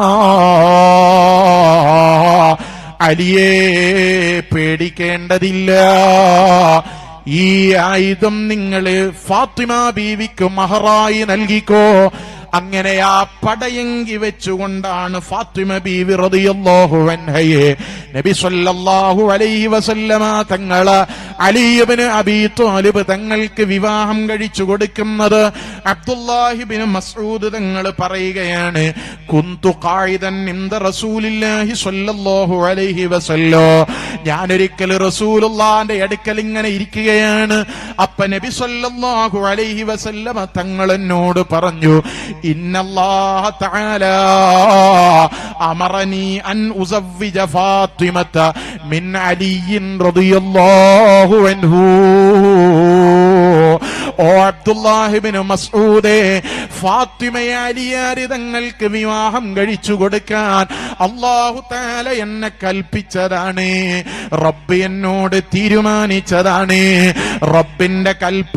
അലിയേ, പേടിക്കേണ്ടതില്ല, ഈ ആയുധം നിങ്ങള് ഫാത്തിമ ബീവിക്ക് മഹറായി നൽകിക്കോ. അങ്ങനെ ആ പടയങ്കി വെച്ചുകൊണ്ടാണ് ഫാത്തിമ ബീവി റളിയല്ലാഹു അൻഹയെ നബി സല്ലല്ലാഹു അലൈഹി വസല്ലമ തങ്ങള് അലി ഇബ്നു അബീ ത്വാലിബ് തങ്ങൾക്ക് വിവാഹം കഴിച്ചു കൊടുക്കുന്നത്. അബ്ദുല്ലാഹി ഇബ്നു മസ്ഊദ് തങ്ങൾ പറയുകയാണ്, കുന്തു ഖായിദൻ ഇൻദ റസൂലില്ലാഹി സ്വല്ലല്ലാഹു അലൈഹി വസല്ലം. ഞാനൊരിക്കൽ റസൂലുള്ളാഹിന്റെ അടുക്കൽ ഇങ്ങനെ ഇരിക്കുകയാണ്. അപ്പ നബി സ്വല്ലല്ലാഹു അലൈഹി വസല്ലമ തങ്ങൾ എന്നോട് പറഞ്ഞു, ഇന്നല്ലാഹ തആല അമറനി അൻ ഉസവ്വിജ ഫാത്തിമത മിൻ അലിയിൻ റളിയല്ലാഹു അൻഹു. ഓ അബ്ദുല്ലാഹി ഇബ്നു മസ്ഊദേ, ഫാത്തിമയെ അലിയാര് തങ്ങൾക്ക് വിവാഹം കഴിച്ചു കൊടുക്കാൻ അല്ലാഹു തആല എന്നെ കൽപ്പിച്ചതാണ്. റബ്ബ് എന്നോട് തീരുമാനിച്ചതാണ്. റബ്ബിന്റെ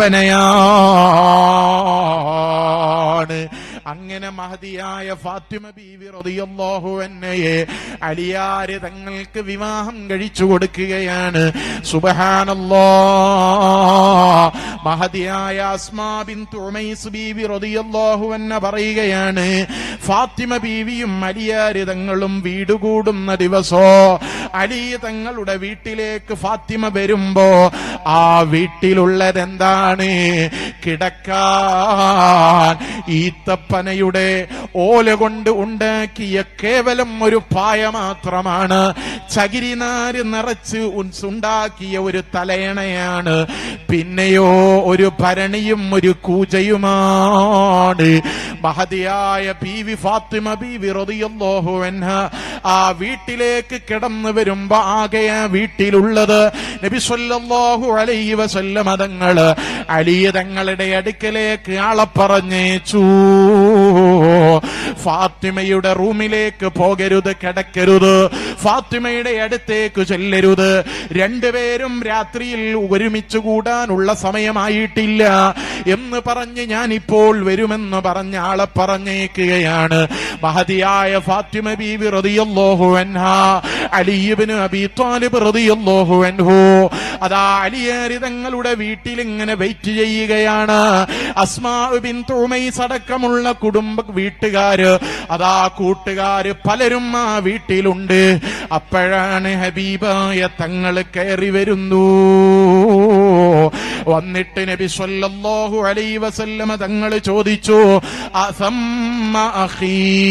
കൽപ്പനയാണ്. അങ്ങനെ മഹദിയായ ഫാത്തിമ ബീവി റളിയല്ലാഹു അൻഹയെ അലിയാര് തങ്ങൾക്ക് വിവാഹം കഴിച്ചു കൊടുക്കുകയാണ്. സുബ്ഹാനല്ലാഹ്. മഹദിയായ അസ്മാ ബിൻതു ഉമൈസ് ബീവി റളിയല്ലാഹു അൻഹ പറയുകയാണ്, ഫാത്തിമ ബീവിയും അലിയാര് തങ്ങളും വീടുകൂടുന്ന ദിവസോ അലി തങ്ങളുടെ വീട്ടിലേക്ക് ഫാത്തിമ വരുമ്പോ ആ വീട്ടിലുള്ളതെന്താണ്? കിടക്കാൻ ഈത്തപ്പനയുടെ ഓല കൊണ്ട് ഉണ്ടാക്കിയ കേവലം ഒരു പായ മാത്രമാണ്. ചകിരിനാര് നിറച്ച് ഉണ്ടാക്കിയ ഒരു തലയണയാണ്. പിന്നെയോ ഒരു ഭരണിയും ഒരു കൂജയുമാണ്. മഹദിയായ ബീവി ഫാത്തിമ ബീവി റളിയല്ലാഹു അൻഹ ആ വീട്ടിലേക്ക് കിടന്നു വരുമ്പോ ആകെ ആ വീട്ടിലുള്ളത് നബി സല്ലല്ലാഹു അലൈഹി വസല്ലം തങ്ങള് അലി തങ്ങളുടെ അടുക്കലേക്ക് ആളെ പറഞ്ഞേച്ചു, ഫാത്തിമയുടെ റൂമിലേക്ക് പോകരുത്, കിടക്കരുത്, ഫാത്തിമയുടെ അടുത്തേക്ക് ചെല്ലരുത്, രണ്ടുപേരും രാത്രിയിൽ ഒരുമിച്ച് കൂടാനുള്ള സമയമായിട്ടില്ല എന്ന് പറഞ്ഞ് ഞാൻ ഇപ്പോൾ വരുമെന്ന് പറഞ്ഞ ആളെ പറഞ്ഞേക്കുകയാണ്. മഹദിയായ ഫാത്തിമ ബീവി റളിയല്ലാഹു അൻഹാ അലി ഇബ്നു അബീ ത്വാലിബ് റളിയല്ലാഹു അൻഹു അതാ അലിയാര് തങ്ങളുടെ വീട്ടിൽ ഇങ്ങനെ വെയിറ്റ് ചെയ്യുകയാണ്. അസ്മാ ബിൻതു ഉമൈസ് അടക്കമുള്ള കുടുംബ വീട്ടുകാര്, അതാ കൂട്ടുകാര് പലരും ആ വീട്ടിലുണ്ട്. അപ്പോഴാണ് ഹബീബായ തങ്ങൾ കയറി വരുന്നു. വന്നിട്ട് നബി സല്ലല്ലാഹു അലൈഹി വസല്ലമ തങ്ങൾ ചോദിച്ചു, അസമ്മ അഖീ,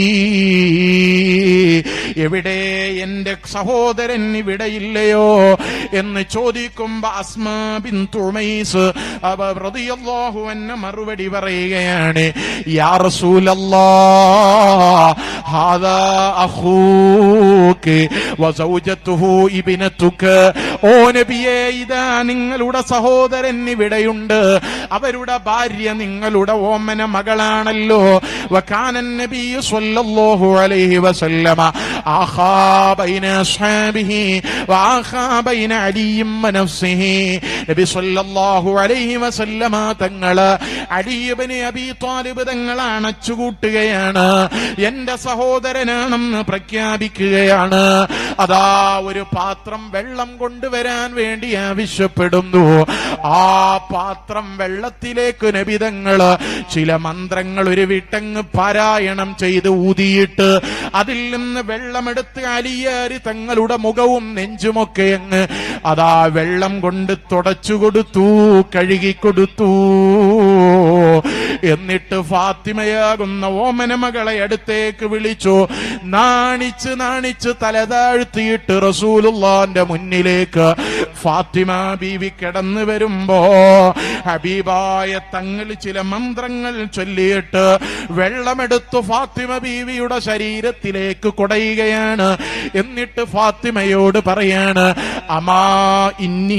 എവിടെ എന്റെ സഹോദരൻ ഇവിടെയില്ലയോ എന്ന് ചോദിക്കുമ്പോ അസ്മാ ബിൻതു ഉമൈസ് റളിയല്ലാഹു അൻഹ മറുപടി പറയുകയാണ്, യാ റസൂലല്ലാഹ് ഹാദാ അഖൂകി വസൗജതുഹു ഇബ്നതുക. ഓ നബിയേ, ഇതാ നിങ്ങളുടെ സഹോദരൻ ഇവിടെയുണ്ട്, അവരുടെ ഭാര്യ നിങ്ങളുടെ ഓമന മകളാണല്ലോ. വകാനൻ നബിയ്യു സ്വല്ലല്ലാഹു അലൈഹി വസല്ലമ ആഖാ ബൈന അസ്ഹാബിഹി വആഖാ ബൈന അലിയും വനഫ്സിഹി. നബി സ്വല്ലല്ലാഹു അലൈഹി വസല്ലമ തങ്ങള് അലി ഇബ്നു അബീ ത്വാലിബ് തങ്ങളെ അണച്ചുകൂട്ടുകയാണ്, എന്റെ സഹോദരനാണെന്ന് പ്രഖ്യാപിക്കുകയാണ്. അതാ ഒരു പാത്രം വെള്ളം കൊണ്ടുവരാൻ വേണ്ടി ആവശ്യപ്പെടുന്നു. ആ പാത്രം വെള്ളത്തിലേക്ക് നബിതങ്ങള് ചില മന്ത്രങ്ങൾ ഒരു വിട്ടങ്ങ് പാരായണം ചെയ്ത് ഊതിയിട്ട് അതിൽ നിന്ന് വെള്ളമെടുത്ത് അലിയാരി തങ്ങളുടെ മുഖവും നെഞ്ചുമൊക്കെ അങ്ങ് അതാ വെള്ളം കൊണ്ട് തുടച്ചുകൊടുത്തു, കഴുകിക്കൊടുത്തു. എന്നിട്ട് ഫാത്തിമയാകുന്ന ഓമന മകളെ അടുത്തേക്ക് വിളിച്ചു. നാണിച്ച് നാണിച്ച് തലതാഴ്ത്തിയിട്ട് റസൂലുള്ളാന്റെ മുന്നിലേക്ക് ഫാത്തിമ ബീവി കിടന്നു വരുമ്പോ ഹബീബായ തങ്ങൾ ചില മന്ത്രങ്ങൾ ചൊല്ലിയിട്ട് വെള്ളമെടുത്തു ഫാത്തിമ ബീവിയുടെ ശരീരത്തിലേക്ക് കുടയുകയാണ്. എന്നിട്ട് ഫാത്തിമയോട് പറയാണ്, അമാ ഇന്നി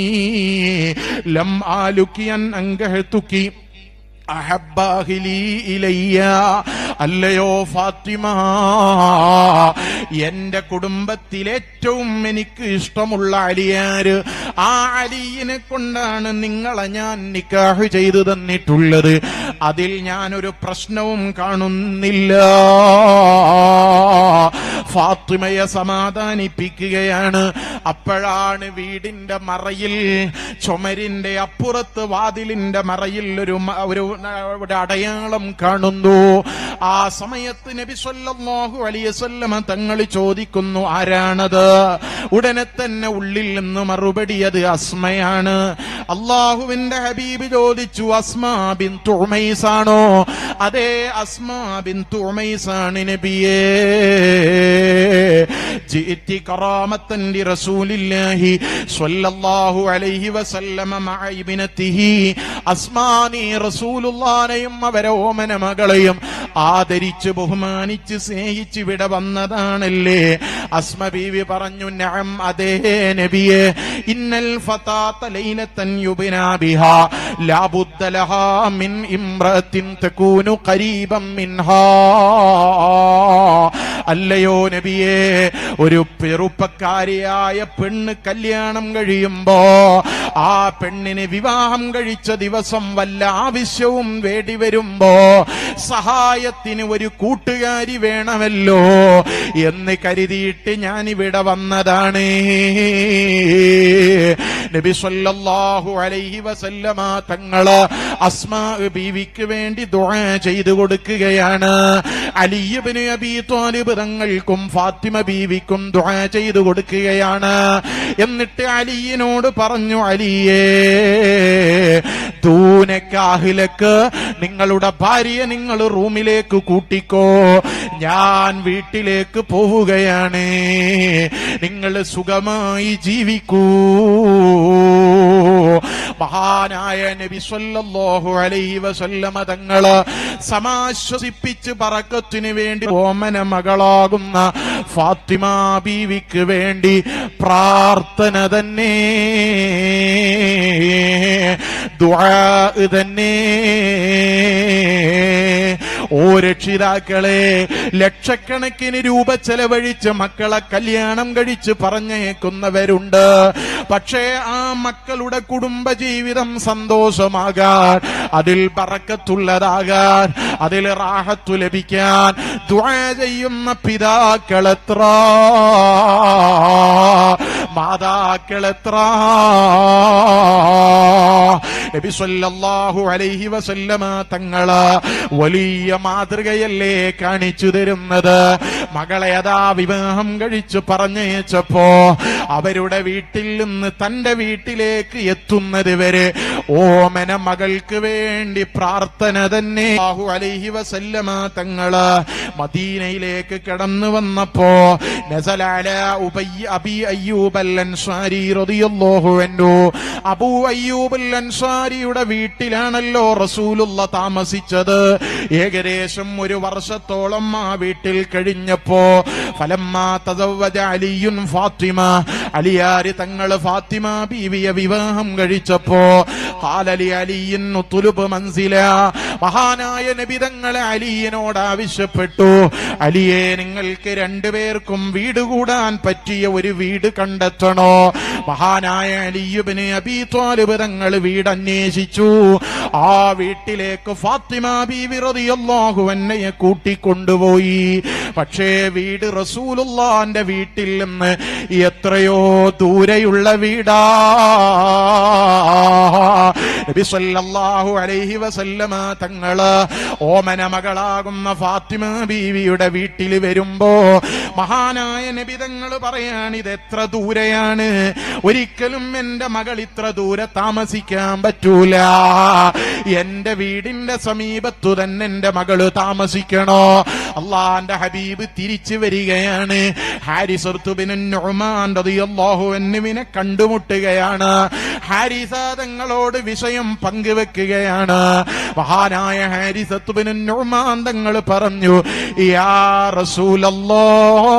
ലം ആലുക്കിയൻ അങ്കഹതുക്കി അഹബ്ബാഹിലി ഇലയ്യ. അല്ലയോ ഫാത്തിമ, എന്റെ കുടുംബത്തിൽ ഏറ്റവും എനിക്ക് ഇഷ്ടമുള്ള അലിയാര്, ആ അലിയിനെ കൊണ്ടാണ് നിങ്ങളെ ഞാൻ നിക്കാഹ് ചെയ്തു തന്നിട്ടുള്ളത്. അതിൽ ഞാനൊരു പ്രശ്നവും കാണുന്നില്ല. ഫാത്തിമയെ സമാധാനിപ്പിക്കുകയാണ്. അപ്പോഴാണ് വീടിന്റെ മറയിൽ, ചുമരിന്റെ അപ്പുറത്ത് വാതിലിന്റെ മറയിൽ ഒരു അടയാളം കാണുന്നു. ആ സമയത്ത് നബി സല്ലല്ലാഹു അലൈഹി വസല്ലം തങ്ങൾ ചോദിക്കുന്നു, ആരാണത്? ഉടനെ തന്നെ ഉള്ളിൽ നിന്ന് മറുപടി, അത് അസ്മയാണ്. അള്ളാഹുവിന്റെ ഹബീബ് ചോദിച്ചു, അസ്മാ ബിൻതു ഉമൈസ് ആണോ? അതേ, അസ്മാ ബിൻതു ഉമൈസ് ആണ് നബിയേ. ജിഇതി കറാമത്തൻ ലിറസൂലില്ലാഹി സ്വല്ലല്ലാഹു അലൈഹി വസല്ലം മഅ ഇബ്നതിഹി. അസ്മാനി റസൂലുള്ളാഹിനെയും അവരെ ഓമന മകളെയും ആദരിച്ച് ബഹുമാനിച്ച് സ്നേഹിച്ച് ഇവിടെ വന്നതാണല്ലേ? അസ്മ ബീവി പറഞ്ഞു, നഅം, അതേ നബിയേ. ഇന്നൽ ഫതാത ലൈലതൻ യുബ്നാ ബിഹാ ലാ ബുദ്ദ ലഹാ മിൻ ഇംറഅത്തിൻ തകൂനു ഖരീബൻ മിൻഹാ. അല്ലയോ നബിയേ, ഒരു ചെറുപ്പക്കാരിയായ പെണ്ണ് കല്യാണം കഴിയുമ്പോ ആ പെണ്ണിന് വിവാഹം കഴിച്ച ദിവസം വല്ല ആവശ്യവും വേണ്ടി വരുമ്പോ സഹായത്തിന് ഒരു കൂട്ടുകാരി വേണമല്ലോ എന്ന് കരുതിയിട്ട് ഞാനിവിടെ വന്നതാണ്. നബി സല്ലല്ലാഹു അലൈഹി വസല്ലമ തങ്ങള് അസ്മാ ബീവിക്ക് വേണ്ടി ദുആ ചെയ്തു കൊടുക്കുകയാണ്. അലി ഇബ്നു അബീ ത്വാലിബ് തങ്ങൾക്കും ഫാത്തിമ ബീവിക്കും ദുആ ചെയ്തു കൊടുക്കുകയാണ്. എന്നിട്ട് അലിയിനോട് പറഞ്ഞു, അലിയേ, ദൂനക്കാഹിലക്ക്, നിങ്ങളുടെ ഭാര്യയെ നിങ്ങൾ റൂമിലേക്ക് കൂട്ടിക്കോ, ഞാൻ വീട്ടിലേക്ക് പോവുകയാണ്. നിങ്ങൾ സുഖമായി ജീവിക്കൂ. മഹാനായ നബി സല്ലല്ലാഹു അലൈഹി വസല്ലമ തങ്ങള് സമാശ്വസിപ്പിച്ച് ബറക്കത്തിന് വേണ്ടി ഓമന മകളാകുന്ന ഫാത്തിമ ബീവിക്ക് വേണ്ടി പ്രാർത്ഥന തന്നെ, ദുആ തന്നെ. ഓ രക്ഷിതാക്കളെ, ലക്ഷക്കണക്കിന് രൂപ ചെലവഴിച്ച് മക്കളെ കല്യാണം കഴിച്ച് പറഞ്ഞേക്കുന്നവരുണ്ട്. പക്ഷേ ആ മക്കളുടെ കുടുംബജീവിതം സന്തോഷമാകാൻ, അതിൽ ബറക്കത്തുള്ളതാകാൻ, അതിൽ റാഹത്തു ലഭിക്കാൻ ദുആ ചെയ്യുന്ന പിതാക്കളെത്ര, മാതാക്കളെത്ര. നബി സല്ലല്ലാഹു അലൈഹി വസല്ലമ തങ്ങള് വലിയ മാതൃകയല്ലേ കാണിച്ചു തരുന്നത്. മകളെ അതാ വിവാഹം കഴിച്ചു പറഞ്ഞയച്ചപ്പോ അവരുടെ വീട്ടിൽ നിന്ന് തന്റെ വീട്ടിലേക്ക് എത്തുന്നത് വരെ ഓമന മകൾക്ക് വേണ്ടി പ്രാർത്ഥന തന്നെ. സല്ലല്ലാഹു അലൈഹി വസല്ലമ തങ്ങള് മദീനയിലേക്ക് കടന്നു വന്നപ്പോ നസല അലാ അബി അയ്യൂബ് അൽ അൻസാരി റളിയല്ലാഹു അൻഹു. അബൂ അയ്യൂബ് അൽ അൻസാരിയുടെ വീട്ടിലാണല്ലോ റസൂലുള്ള താമസിച്ചത്. ഏകദേശം ഒരു വർഷത്തോളം ആ വീട്ടിൽ കഴിഞ്ഞപ്പോ ഫലമ്മാ തസവ്വജ അലിയുൻ ഫാത്തിമ, അലിയാരി തങ്ങൾ ഫാത്തിമ ബീവിയെ വിവാഹം കഴിച്ചപ്പോ ഖാല ലി അലിയിൻ ഉത്ലുബ് മൻസില, മഹാനായ നബി തങ്ങളെ അലിയനോട് ആവശ്യപ്പെട്ടു, അലിയെ നിങ്ങൾക്ക് രണ്ടുപേർക്കും വീട് കൂടാൻ പറ്റിയ ഒരു വീട് കണ്ടെത്തണോ? മഹാനായ അലി ഇബ്നു അബീ ത്വാലിബ് തങ്ങൾ വീട് അന്വേഷിച്ചു. ആ വീട്ടിലേക്ക് ഫാത്തിമ ബീവി റളിയല്ലാഹു അൻഹയെ കൂട്ടിക്കൊണ്ടുപോയി. പക്ഷേ വീട് റസൂലുള്ളാഹിന്റെ വീട്ടിൽ നിന്ന് എത്രയോ ദൂരെയുള്ള വീടാ. നബി സല്ലല്ലാഹു അലൈഹി വസല്ലമ തങ്ങള് ഓമന മകളാകുന്ന ഫാത്തിമ ബീവിയുടെ വീട്ടിൽ വരുമ്പോ മഹാനായ നബി തങ്ങൾ പറയാണ്, ഇത് എത്ര ദൂരെയാണ്, ഒരിക്കലും എന്റെ മകൾ ഇത്ര ദൂരെ താമസിക്കാൻ പറ്റൂല, എന്റെ വീടിന്റെ സമീപത്തു തന്നെ എന്റെ മകള് താമസിക്കണോ? അള്ളാന്റെ ഹബീബ് തിരിച്ചു വരികയാണ്. ഹാരിസത്തു ബിൻ നുഅ്മാൻ റളിയല്ലാഹു അൻഹുവിനെ കണ്ടുമുട്ടുകയാണ്. ഹാരിസ തങ്ങളോട് വിഷയം പങ്കുവെക്കുകയാണ്. മഹാനായ ഹാരിസത്തു ബിൻ നുഅ്മാൻ തങ്ങൾ പറഞ്ഞു, യാ റസൂലല്ലാഹ്,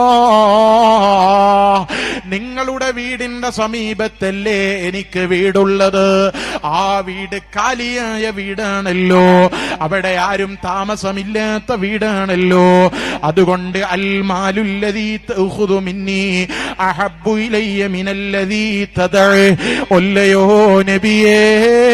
നിങ്ങളുടെ വീടിന്റെ സമീപത്തല്ലേ എനിക്ക് വീടുള്ളത്? ആ വീട് കാലിയായ വീടാണല്ലോ, അവിടെ ആരും താമസമില്ലാത്ത വീടാണല്ലോ. അതുകൊണ്ട് അൽ മാലുല്ലദീ തഖുദു മിന്നി അഹബ്ബു ഇലയ്യ മിനല്ലദീ തദഅ. ഒല്ലയോ നബിയേ,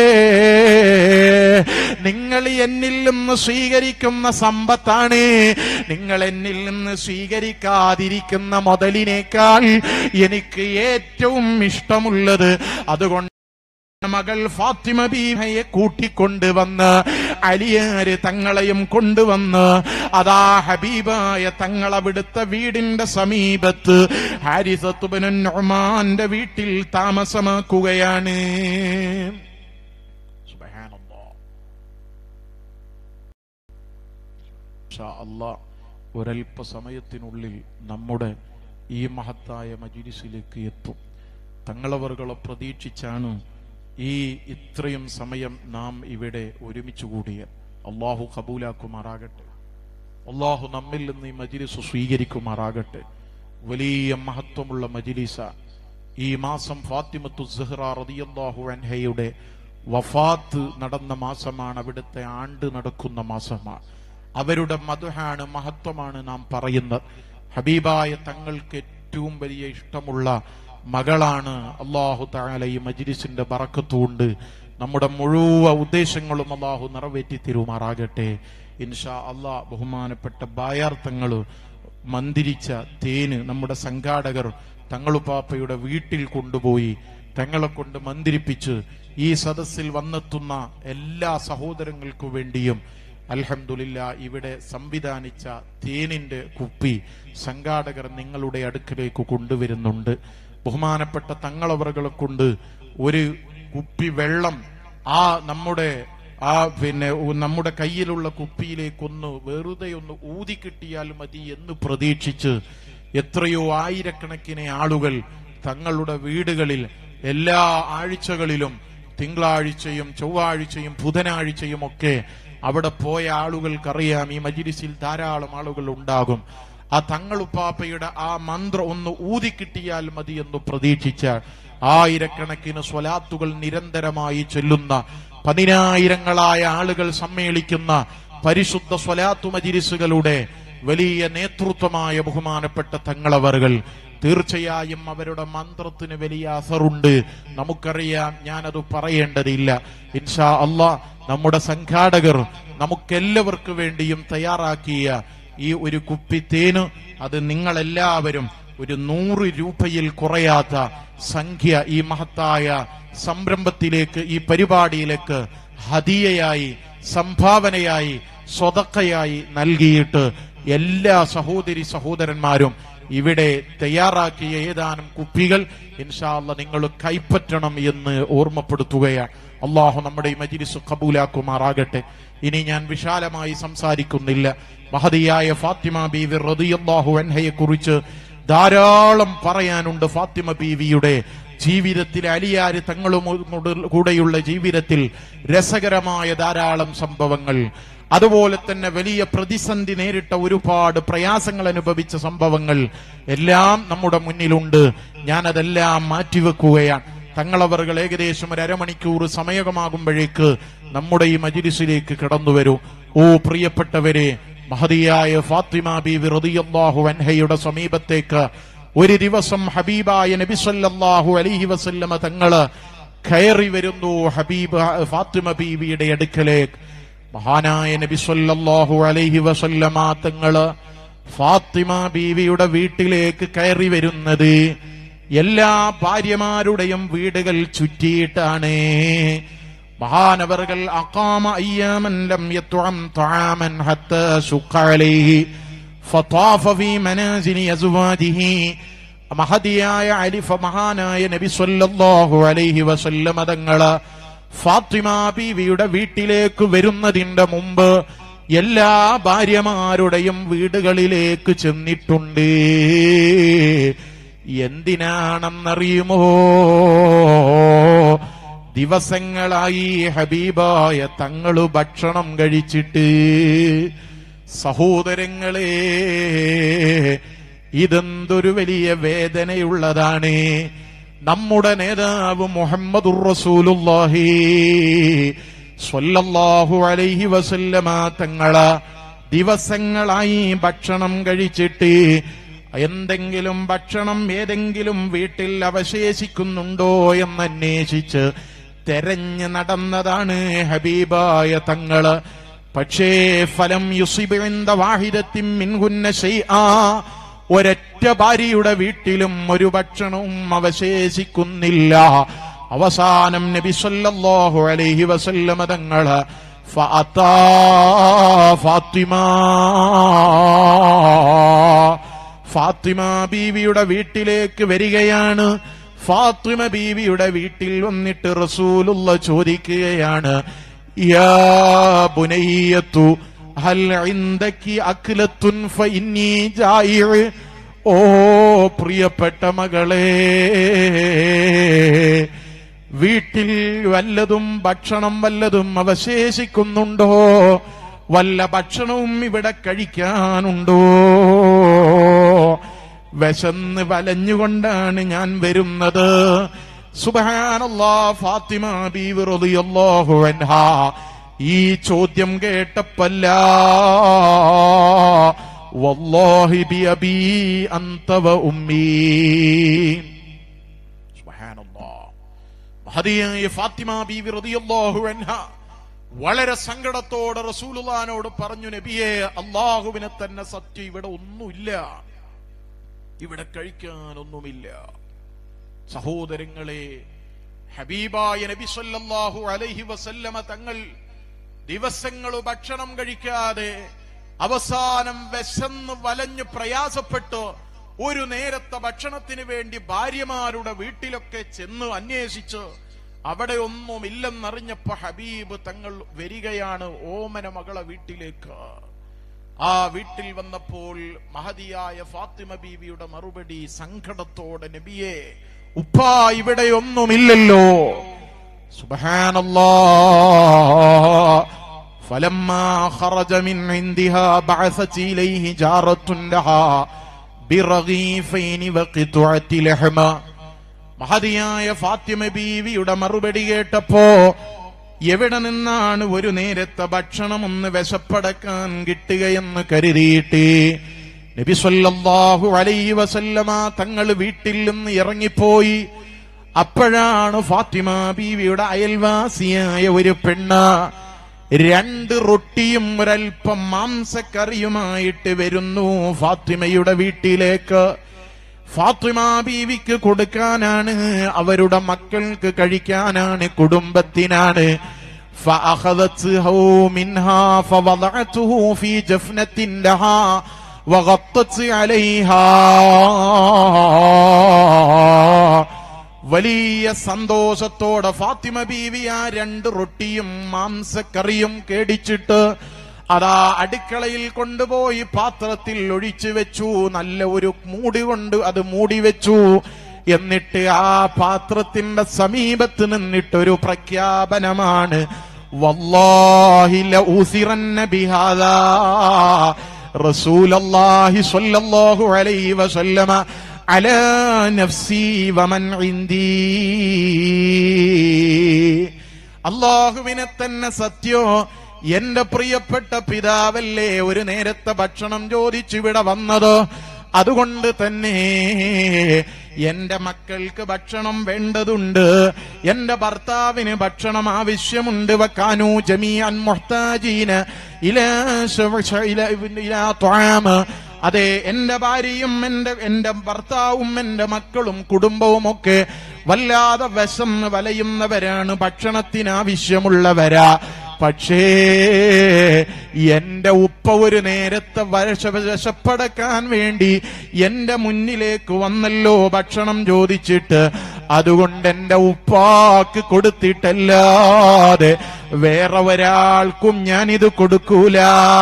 നിങ്ങൾ എന്നിൽ നിന്ന് സ്വീകരിക്കുന്ന സമ്പത്താണ് നിങ്ങൾ എന്നിൽ നിന്ന് സ്വീകരിക്കാതിരിക്കുന്ന മുതലിനേക്കാൾ എനിക്ക് ഏറ്റവും ഇഷ്ടമുള്ളത്. അതുകൊണ്ട് മകൾ ഫാത്തിമ ബീവിയെ കൂട്ടിക്കൊണ്ടുവന്ന് അലിയാര് തങ്ങളെയും കൊണ്ടുവന്ന് അതാ ഹബീബായ തങ്ങളവിടുത്തെ വീടിന്റെ സമീപത്ത് ഹാരിസത്തു ബിൻ നുഅ്മാന്റെ വീട്ടിൽ താമസമാക്കുകയാണ്. സുബ്ഹാനല്ലാഹ്. ഇൻഷാ അല്ലാഹ് ഒരൽപ്പ സമയത്തിനുള്ളിൽ നമ്മുടെ ഈ മഹത്തായ മജ്‌ലിസിലേക്ക് എത്തും. തങ്ങളവറുകളെ പ്രതീക്ഷിച്ചാണ് ഈ ഇത്രയും സമയം നാം ഇവിടെ ഒരുമിച്ച് കൂടിയ. അള്ളാഹു കബൂലാക്കുമാറാകട്ടെ. അള്ളാഹു നമ്മിൽ നിന്ന് ഈ മജ്‌ലിസ് സ്വീകരിക്കുമാറാകട്ടെ. വലിയ മഹത്വമുള്ള മജ്‌ലിസ. ഈ മാസം ഫാത്തിമത്തു സുഹ്റ റളിയല്ലാഹു അൻഹയുടെ വഫാത്ത് നടന്ന മാസമാണ്, അവിടുത്തെ ആണ്ട് നടക്കുന്ന മാസമാണ്. അവരുടെ മദ്ഹാണ്, മഹത്വമാണ് നാം പറയുന്നത്. ഹബീബായ തങ്ങൾക്ക് ഏറ്റവും വലിയ ഇഷ്ടമുള്ള മകളാണ്. അല്ലാഹു തആല ഈ മജ്‌ലിസിന്റെ ബറക്കത്തുകൊണ്ട് നമ്മുടെ മുഴുവൻ ഉദ്ദേശങ്ങളും അല്ലാഹു നിറവേറ്റി തരുമാറാകട്ടെ. ഇൻഷാ അല്ലാഹ്. ബഹുമാനപ്പെട്ട ബായാർ തങ്ങൾ മന്ദിരിച്ച തേന് നമ്മുടെ സംഘാടകർ തങ്ങളുപ്പാപ്പയുടെ വീട്ടിൽ കൊണ്ടുപോയി തങ്ങളെ കൊണ്ട് മന്ദിരിപ്പിച്ച് ഈ സദസ്സിൽ വന്നെത്തുന്ന എല്ലാ സഹോദരങ്ങൾക്കു വേണ്ടിയും അൽഹംദുലില്ലാഹ് ഇവിടെ സംവിധാനിച്ച തേനിന്റെ കുപ്പി സംഘാടകർ നിങ്ങളുടെ അടുക്കിലേക്ക് കൊണ്ടുവരുന്നുണ്ട്. ബഹുമാനപ്പെട്ട തങ്ങളവറുകളെ കൊണ്ട് ഒരു കുപ്പി വെള്ളം നമ്മുടെ കയ്യിലുള്ള കുപ്പിയിലേക്കൊന്ന് വെറുതെ ഒന്ന് ഊതി കിട്ടിയാൽ മതി എന്ന് പ്രതീക്ഷിച്ച് എത്രയോ ആയിരക്കണക്കിന് ആളുകൾ തങ്ങളുടെ വീടുകളിൽ എല്ലാ ആഴ്ചകളിലും തിങ്കളാഴ്ചയും ചൊവ്വാഴ്ചയും ബുധനാഴ്ചയും ഒക്കെ അവിടെ പോയ ആളുകൾക്കറിയാം ഈ മജ്‌ലിസിൽ ധാരാളം ആളുകൾ ഉണ്ടാകും. ആ തങ്ങളുപ്പാപ്പയുടെ ആ മന്ത്രം ഒന്ന് ഊതിക്കിട്ടിയാൽ മതി എന്ന് പ്രതീക്ഷിച്ച ആയിരക്കണക്കിന് സ്വലാത്തുകൾ നിരന്തരമായി ചൊല്ലുന്ന പതിനായിരങ്ങളായ ആളുകൾ സമ്മേളിക്കുന്ന പരിശുദ്ധ സ്വലാത്തു മജ്‌ലിസുകളുടെ വലിയ നേതൃത്വമായ ബഹുമാനപ്പെട്ട തങ്ങളവറുകൾ തീർച്ചയായും അവരുടെ മന്ത്രത്തിന് വലിയ അസറുണ്ട്. നമുക്കറിയാം, ഞാനത് പറയേണ്ടതില്ല. ഇൻഷാ അല്ലാഹ് നമ്മുടെ സംഘാടകർ നമുക്കെല്ലാവർക്കു വേണ്ടിയും തയ്യാറാക്കിയ ഈ ഒരു കുപ്പി തേന് അത് നിങ്ങളെല്ലാവരും ഒരു 100 രൂപയിൽ കുറയാത്ത സംഖ്യ ഈ മഹത്തായ സംരംഭത്തിലേക്ക്, ഈ പരിപാടിയിലേക്ക് ഹദിയയായി, സംഭാവനയായി, സ്വതക്കയായി നൽകിയിട്ട് എല്ലാ സഹോദരി സഹോദരന്മാരും ഇവിടെ തയ്യാറാക്കിയ ഏതാനും കുപ്പികൾ ഇൻഷാ അല്ലാഹ് നിങ്ങൾ കൈപ്പറ്റണം എന്ന് ഓർമ്മപ്പെടുത്തുകയാണ്. അള്ളാഹു നമ്മുടെ ഈ മജ്‌ലിസ് ഖബൂലാക്കുമാറാകട്ടെ. ഇനി ഞാൻ വിശാലമായി സംസാരിക്കുന്നില്ല. മഹദിയായ ഫാത്തിമ ബീവി റളിയല്ലാഹു അൻഹയെ കുറിച്ച് ധാരാളം പറയാനുണ്ട്. ഫാത്തിമ ബീവിയുടെ ജീവിതത്തിൽ, അലിയാര് തങ്ങളും കൂടെയുള്ള ജീവിതത്തിൽ രസകരമായ ധാരാളം സംഭവങ്ങൾ, അതുപോലെ തന്നെ വലിയ പ്രതിസന്ധി നേരിട്ട ഒരുപാട് പ്രയാസങ്ങൾ അനുഭവിച്ച സംഭവങ്ങൾ എല്ലാം നമ്മുടെ മുന്നിലുണ്ട്. ഞാനതെല്ലാം മാറ്റിവെക്കുകയാണ്. തങ്ങളവറുകൾ ഏകദേശം ഒരു അരമണിക്കൂർ സമയമാകുമ്പോഴേക്ക് നമ്മുടെ ഈ മജ്ലിസിലേക്ക് കടന്നു വരും. ഓ പ്രിയപ്പെട്ടവരെ, മഹദിയായ ഫാത്തിമ ബീവി റളിയല്ലാഹു അൻഹയുടെ സമീപത്തേക്ക് ഒരു ദിവസം ഹബീബായ നബി സല്ലല്ലാഹു അലൈഹി വസല്ലമ തങ്ങള് കയറി വരുന്നു. ഫാത്തിമ ബീവിയുടെ അടുക്കലേക്ക് മഹാനായ നബി സല്ലല്ലാഹു അലൈഹി വസല്ലമ തങ്ങള് ഫാത്തിമ ബീവിയുടെ വീട്ടിലേക്ക് കയറി വരുന്നത് എല്ലാ ഭാര്യമാരുടെയും വീടുകൾ ചുറ്റിയിട്ടാണ്. മഹാനവറുകൾ അഖാമ അയ്യാമൻ ലം യത്അം തആമൻ ഹത്താ ശുഖ അലൈഹി ഫതാഫ ഫീ മനാസിലി അസ്വാജിഹി. മഹദിയായ അലിഫ മഹാനായ നബി സല്ലല്ലാഹു അലൈഹി വസല്ലമ തങ്ങള് ഫാത്തിമ ബീവിയുടെ വീട്ടിലേക്ക് വരുന്നതിന്റെ മുമ്പ് എല്ലാ ഭാര്യമാരുടെയും വീടുകളിലേക്ക് ചെന്നിട്ടുണ്ട്. എന്തിനാണെന്നറിയുമോ? ദിവസങ്ങളായി ഹബീബായ തങ്ങള് ഭക്ഷണം കഴിച്ചിട്ട്. സഹോദരങ്ങളെ, ഇതെന്തൊരു വലിയ വേദനയുള്ളതാണ്. നമ്മുടെ നേതാവ് മുഹമ്മദുർ റസൂലുള്ളാഹി സ്വല്ലല്ലാഹു അലൈഹി വസല്ലമ തങ്ങള് ദിവസങ്ങളായി ഭക്ഷണം കഴിച്ചിട്ട് എന്തെങ്കിലും ഭക്ഷണം ഏതെങ്കിലും വീട്ടിൽ അവശേഷിക്കുന്നുണ്ടോ എന്നന്വേഷിച്ച് തെരഞ്ഞു നടന്നതാണ് ഹബീബായ തങ്ങള്. പക്ഷേ ഫലം യുസിബ് ഇൻദ വാഹിദത്തിൻ മിൻഹുന്ന ശൈആ, ഒരൊറ്റ ഭാര്യയുടെ വീട്ടിലും ഒരു ഭക്ഷണവും അവശേഷിക്കുന്നില്ല. അവസാനം നബി സല്ലല്ലാഹു അലൈഹി വസല്ലമ തങ്ങള് ഫഅതാ ഫാത്തിമ ബീവിയുടെ വീട്ടിലേക്ക് വരികയാണ്. ഫാത്തിമ ബീവിയുടെ വീട്ടിൽ വന്നിട്ട് റസൂലുള്ള ചോദിക്കുകയാണ്, യാ ബുനയ്യത്തു ഹൽ ഇൻദകി അക്ലത്തുൻ ഫഇന്നി ജായിഉ. ഓ പ്രിയപ്പെട്ട മകളെ, വീട്ടിൽ വല്ലതും ഭക്ഷണം വല്ലതും അവശേഷിക്കുന്നുണ്ടോ? വല്ല ഭക്ഷണവും ഇവിടെ കഴിക്കാനുണ്ടോ? വിശന്ന് വലഞ്ഞുകൊണ്ടാണ് ഞാൻ വരുന്നത്. സുബ്ഹാനല്ലാഹ്. ഫാത്തിമ ബീവി റളിയല്ലാഹു അൻഹാ ഈ ചോദ്യം കേട്ടപ്പല്ല, വല്ലാഹി ബിഅബീ അൻത വ ഉമ്മീ. സുബ്ഹാനല്ലാഹ്. മഹദിയായ ഫാത്തിമ ബീവി റളിയല്ലാഹു അൻഹാ വളരെ സങ്കടത്തോടെ റസൂലുള്ളാഹിനോട് പറഞ്ഞു, നബിയെ, അല്ലാഹുവിനെ തന്നെ സത്യം, ഇവിടെ ഒന്നുമില്ല, ഇവിടെ കഴിക്കാനൊന്നുമില്ല. സഹോദരങ്ങളെ, ഹബീബായ നബി സല്ലല്ലാഹു അലൈഹി വസല്ലമ തങ്ങൾ ദിവസങ്ങൾ ഭക്ഷണം കഴിക്കാതെ അവസാനം വിശന്ന് വലഞ്ഞു പ്രയാസപ്പെട്ട് ഒരു നേരത്തെ ഭക്ഷണത്തിന് വേണ്ടി ഭാര്യമാരുടെ വീട്ടിലൊക്കെ ചെന്ന് അന്വേഷിച്ച് അവിടെ ഒന്നുമില്ലെന്നറിഞ്ഞപ്പോ ഹബീബ് തങ്ങൾ വരികയാണ് ഓമന മകളെ വീട്ടിലേക്ക്. ആ വീട്ടിൽ വന്നപ്പോൾ മഹദിയായ ഫാത്തിമ ബീവിയുടെ മറുപടി സങ്കടത്തോടെ, നബിയെ, ഉപ്പാ, ഇവിടെ ഒന്നുമില്ലല്ലോ. സുബ്ഹാനല്ലാഹ്. ഫലമ്മാ ഖറജ മിൻ ഇൻദിഹാ ബഅസത് ഇലൈഹി ജാറത്തുൻ ലഹാ ബിറഗീഫൈനി വഖിത്അതി ലഹ്മ. മഹദിയായ ഫാത്തിമ ബീവിയുടെ മറുപടി കേട്ടപ്പോ എവിടെ നിന്നാണ് ഒരു നേരത്തെ ഭക്ഷണം ഒന്ന് വിശപ്പടക്കാൻ കിട്ടുകയെന്ന് കരുതിയിട്ട് നബി സല്ലല്ലാഹു അലൈഹി വസല്ലമ തങ്ങൾ വീട്ടിൽ നിന്ന് ഇറങ്ങിപ്പോയി. അപ്പോഴാണ് ഫാത്തിമ ബീവിയുടെ അയൽവാസിയായ ഒരു പെണ്ണ് 2 റൊട്ടിയും ഒരൽപ്പം മാംസക്കറിയുമായിട്ട് വരുന്നു ഫാത്തിമയുടെ വീട്ടിലേക്ക്. ഫാത്തിമ ബീവിക്ക് കൊടുക്കാനാണ്, അവരുടെ മക്കൾക്ക് കഴിക്കാനാണ്, കുടുംബത്തിനാണ്. ഫഅഖദത്ഹു മിൻഹാ ഫവദഅത്ഹു ഫീ ജഫ്നത്തിൻ ലഹാ വഗത്തത് അലൈഹാ. വലിയ സന്തോഷത്തോടെ ഫാത്തിമ ബീവി ആ 2 റൊട്ടിയും മാംസക്കറിയും കേടിച്ചിട്ട് അതാ അടുക്കളയിൽ കൊണ്ടുപോയി പാത്രത്തിൽ ഒഴിച്ചു വെച്ചു. നല്ല ഒരു മൂടി കൊണ്ട് അത് മൂടി വെച്ചു. എന്നിട്ട് ആ പാത്രത്തിന്റെ സമീപത്ത് നിന്നിട്ടൊരു പ്രഖ്യാപനമാണ്, വല്ലാഹി ലഉസിറന്ന ബിഹാദാ റസൂലുള്ളാഹി സ്വല്ലല്ലാഹു അലൈഹി വസല്ലമ അലാ നഫ്സി വമൻ ഇൻദീ. അല്ലാഹുവിനെ തന്നെ സത്യോ, എന്റെ പ്രിയപ്പെട്ട പിതാവല്ലേ ഒരു നേരത്തെ ഭക്ഷണം ചോദിച്ചിവിടെ വന്നത്. അതുകൊണ്ട് തന്നെ എന്റെ മക്കൾക്ക് ഭക്ഷണം വേണ്ടതുണ്ട്, എന്റെ ഭർത്താവിന് ഭക്ഷണം ആവശ്യമുണ്ട്. വകാനൂ ജമീഅൻ മുഹ്താജീന ഇലാ ത്വആമ. അതെ, എന്റെ ഭാര്യയും എന്റെ ഭർത്താവും എന്റെ മക്കളും കുടുംബവും ഒക്കെ വല്ലാതെ വിശന്ന് വലയുന്നവരാണ്, ഭക്ഷണത്തിന് ആവശ്യമുള്ളവരാ. പക്ഷേ എന്റെ ഉപ്പ ഒരു നേരത്തെ വിശപ്പടക്കാൻ വേണ്ടി എന്റെ മുന്നിലേക്ക് വന്നല്ലോ ഭക്ഷണം ചോദിച്ചിട്ട്. അതുകൊണ്ട് എന്റെ ഉപ്പാക്ക് കൊടുത്തിട്ടല്ലാതെ വേറെ ഒരാൾക്കും ഞാനിത് കൊടുക്കൂല.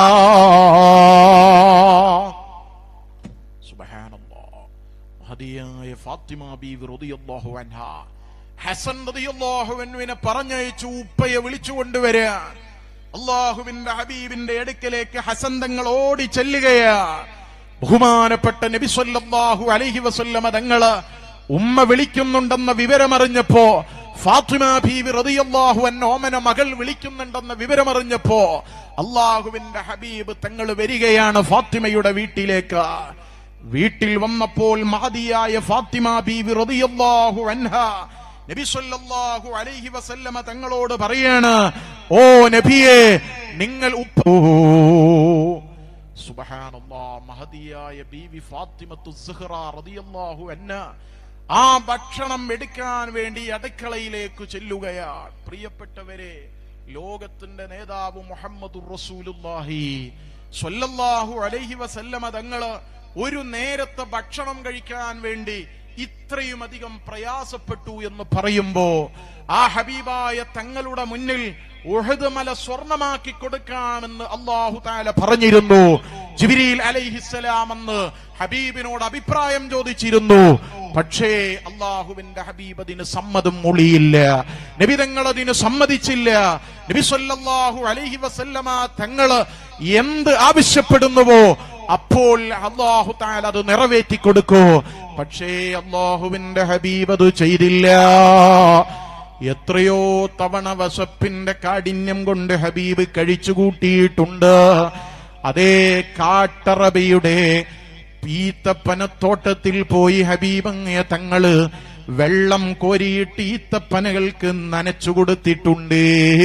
സുബ്ഹാനല്ലാഹ്. മഹദിയായ ഫാത്തിമ ബീവി റളിയല്ലാഹു അൻഹാ ഹസൻ റളിയല്ലാഹു അൻഹുവിനെ പറഞ്ഞയച്ചു ഉപ്പയെ വിളിച്ചുകൊണ്ടുവരാൻ. അല്ലാഹുവിന്റെ ഹബീബിന്റെ അടുക്കലേക്ക് ഹസൻ തങ്ങൾ ഓടി ചെല്ലുകയാണ്. ബഹുമാനപ്പെട്ട നബി സല്ലല്ലാഹു അലൈഹി വസല്ലമ തങ്ങള് ഉമ്മ വിളിക്കുന്നുണ്ടെന്ന വിവരമറിഞ്ഞപ്പോ, ഫാത്തിമ ബീവി റളിയല്ലാഹു അൻഹ ഓമന മകൾ വിളിക്കുന്നുണ്ടെന്ന വിവരമറിഞ്ഞപ്പോ അല്ലാഹുവിന്റെ ഹബീബ് തങ്ങൾ വരികയാണ് ഫാത്തിമയുടെ വീട്ടിലേക്ക്. വീട്ടിൽ വന്നപ്പോൾ മഹദിയായ ഫാത്തിമ ബീവി റളിയല്ലാഹു അൻഹ നബി സല്ലല്ലാഹു അലൈഹി വസല്ലമ തങ്ങളോട് പറയാണ്, ഓ നബിയേ, നിങ്ങൾ സുബ്ഹാനല്ലാഹ്. മഹദിയായ ബീവി ഫാത്തിമത്തു സുഹ്റ റളിയല്ലാഹു അൻഹ ആ ഭക്ഷണം എടുക്കാൻ വേണ്ടി അടുക്കളയിലേക്ക് ചെല്ലുകയാണ്. പ്രിയപ്പെട്ടവരെ, ലോകത്തിന്റെ നേതാവ് മുഹമ്മദുർ റസൂലുള്ളാഹി സ്വല്ലല്ലാഹു അലൈഹി വസല്ലമ തങ്ങള് ഒരു നേരത്തെ ഭക്ഷണം കഴിക്കാൻ വേണ്ടി ഇത്രയും അധികം പ്രയാസപ്പെട്ടു എന്ന് പറയുമ്പോ, ആ ഹബീബായ തങ്ങളുടെ മുന്നിൽ ഉഹദ് മല സ്വർണമാക്കി കൊടുക്കാമെന്ന് അല്ലാഹു തആല പറഞ്ഞിരുന്നു. ജിബ്രീൽ അലൈഹിസ്സലാം എന്ന് ഹബീബിനോട് അഭിപ്രായം ചോദിച്ചിരുന്നു. പക്ഷേ അല്ലാഹുവിന്റെ ഹബീബ് അതിന് സമ്മതം മൊഴിയില്ല. നബി തങ്ങൾ അതിന് സമ്മതിച്ചില്ല. നബി സല്ലല്ലാഹു അലൈഹി വസല്ലമ തങ്ങള് എന്ത് ആവശ്യപ്പെടുന്നുവോ അപ്പോൾ അല്ലാഹു തആല അത് നിറവേറ്റി കൊടുക്കൂ. പക്ഷേ അല്ലാഹുവിന്റെ ഹബീബ് അത് ചെയ്തില്ല. എത്രയോ തവണ വസപ്പിന്റെ കാഠിന്യം കൊണ്ട് ഹബീബ് കഴിച്ചു കൂട്ടിയിട്ടുണ്ട്. അതേ കാട്ടറബിയുടെ ഈത്തപ്പനത്തോട്ടത്തിൽ പോയി ഹബീബങ്ങയ തങ്ങള് വെള്ളം കോരിയിട്ട് ഈത്തപ്പനകൾക്ക് നനച്ചു കൊടുത്തിട്ടുണ്ട്.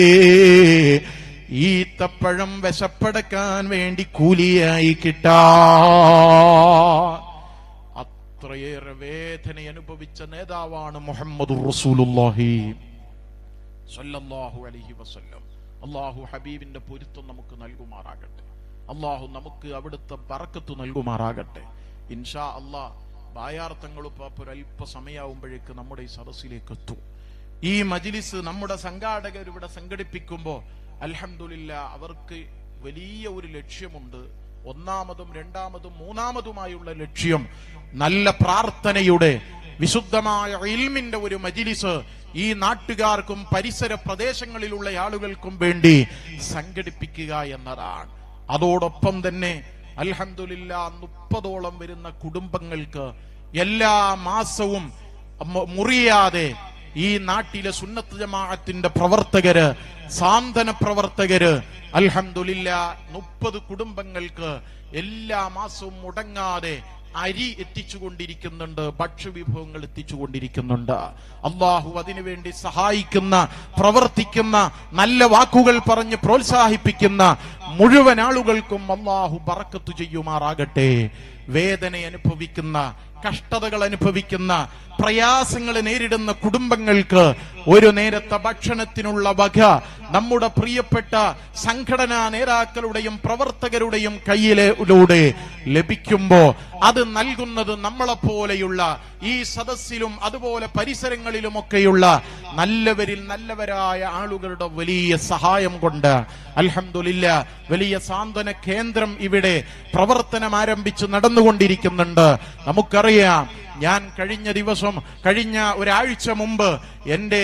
ഈത്തപ്പഴം വിശപ്പടക്കാൻ വേണ്ടി കൂലിയായി കിട്ടാൻ അത്രയേറെ വേദന അനുഭവിച്ച നേതാവാണ് മുഹമ്മദുർ റസൂലുള്ളാഹി സ്വല്ലല്ലാഹു അലൈഹി വസല്ലം. അല്ലാഹു ഹബീബിന്റെ പൊരുത്തം നമുക്ക് നൽകുമാറാകട്ടെ. അല്ലാഹു നമുക്ക് അവിടുത്തെ ബറക്കത്ത് നൽകുമാറാകട്ടെ. ഇൻഷാ അല്ലാഹ് ബായാർത്ഥങ്ങളിപ്പോ ഒരല്പ സമയമാകുമ്പോഴേക്ക് നമ്മുടെ ഈ സദസ്സിലേക്ക് എത്തും. ഈ മജ്ലിസ് നമ്മുടെ സംഘാടകർ ഇവിടെ സംഘടിപ്പിക്കുമ്പോ അൽഹംദുലില്ലാ അവർക്ക് വലിയ ഒരു ലക്ഷ്യമുണ്ട്. ഒന്നാമതും രണ്ടാമതും മൂന്നാമതുമായുള്ള ലക്ഷ്യം നല്ല പ്രാർത്ഥനയുടെ വിശുദ്ധമായ ഇൽമിന്റെ ഒരു മജ്ലിസ് ഈ നാട്ടുകാർക്കും പരിസര പ്രദേശങ്ങളിലുള്ള ആളുകൾക്കും വേണ്ടി സംഘടിപ്പിക്കുക എന്നതാണ്. അതോടൊപ്പം തന്നെ അൽഹംദുലില്ലാ 30ഓളം വരുന്ന കുടുംബങ്ങൾക്ക് എല്ലാ മാസവും മുറിയാതെ ഈ നാട്ടിലെ സുന്നത്ത് ജമാഅത്തിന്റെ പ്രവർത്തകര്, സാന്ത്വന പ്രവർത്തകര് അൽഹംദുലില്ലാ 30 കുടുംബങ്ങൾക്ക് എല്ലാ മാസവും മുടങ്ങാതെ അരി എത്തിച്ചുകൊണ്ടിരിക്കുന്നുണ്ട്, ഭക്ഷ്യവിഭവങ്ങൾ എത്തിച്ചുകൊണ്ടിരിക്കുന്നുണ്ട്. അള്ളാഹു അതിനുവേണ്ടി സഹായിക്കുന്ന, പ്രവർത്തിക്കുന്ന, നല്ല വാക്കുകൾ പറഞ്ഞ് പ്രോത്സാഹിപ്പിക്കുന്ന മുഴുവൻ ആളുകൾക്കും അള്ളാഹു ബറക്കത്ത് ചെയ്യുമാറാകട്ടെ. വേദന അനുഭവിക്കുന്ന, കഷ്ടതകൾ അനുഭവിക്കുന്ന, പ്രയാസങ്ങൾ നേരിടുന്ന കുടുംബങ്ങൾക്ക് ഒരു നേരത്തെ ഭക്ഷണത്തിനുള്ള വക നമ്മുടെ പ്രിയപ്പെട്ട സംഘടനാ നേതാക്കളുടെയും പ്രവർത്തകരുടെയും കയ്യിലൂടെ ലഭിക്കുമ്പോ അത് നൽകുന്നത് നമ്മളെപ്പോലെയുള്ള ഈ സദസ്സിലും അതുപോലെ പരിസരങ്ങളിലുമൊക്കെയുള്ള നല്ലവരിൽ നല്ലവരായ ആളുകളുടെ വലിയ സഹായം കൊണ്ട് അൽഹംദുലില്ലാ വലിയ സാന്ത്വന കേന്ദ്രം ഇവിടെ പ്രവർത്തനം ആരംഭിച്ച് നടന്നുകൊണ്ടിരിക്കുന്നുണ്ട്. നമുക്കറിയാം, ഞാൻ കഴിഞ്ഞ ഒരാഴ്ച മുമ്പ് എന്റെ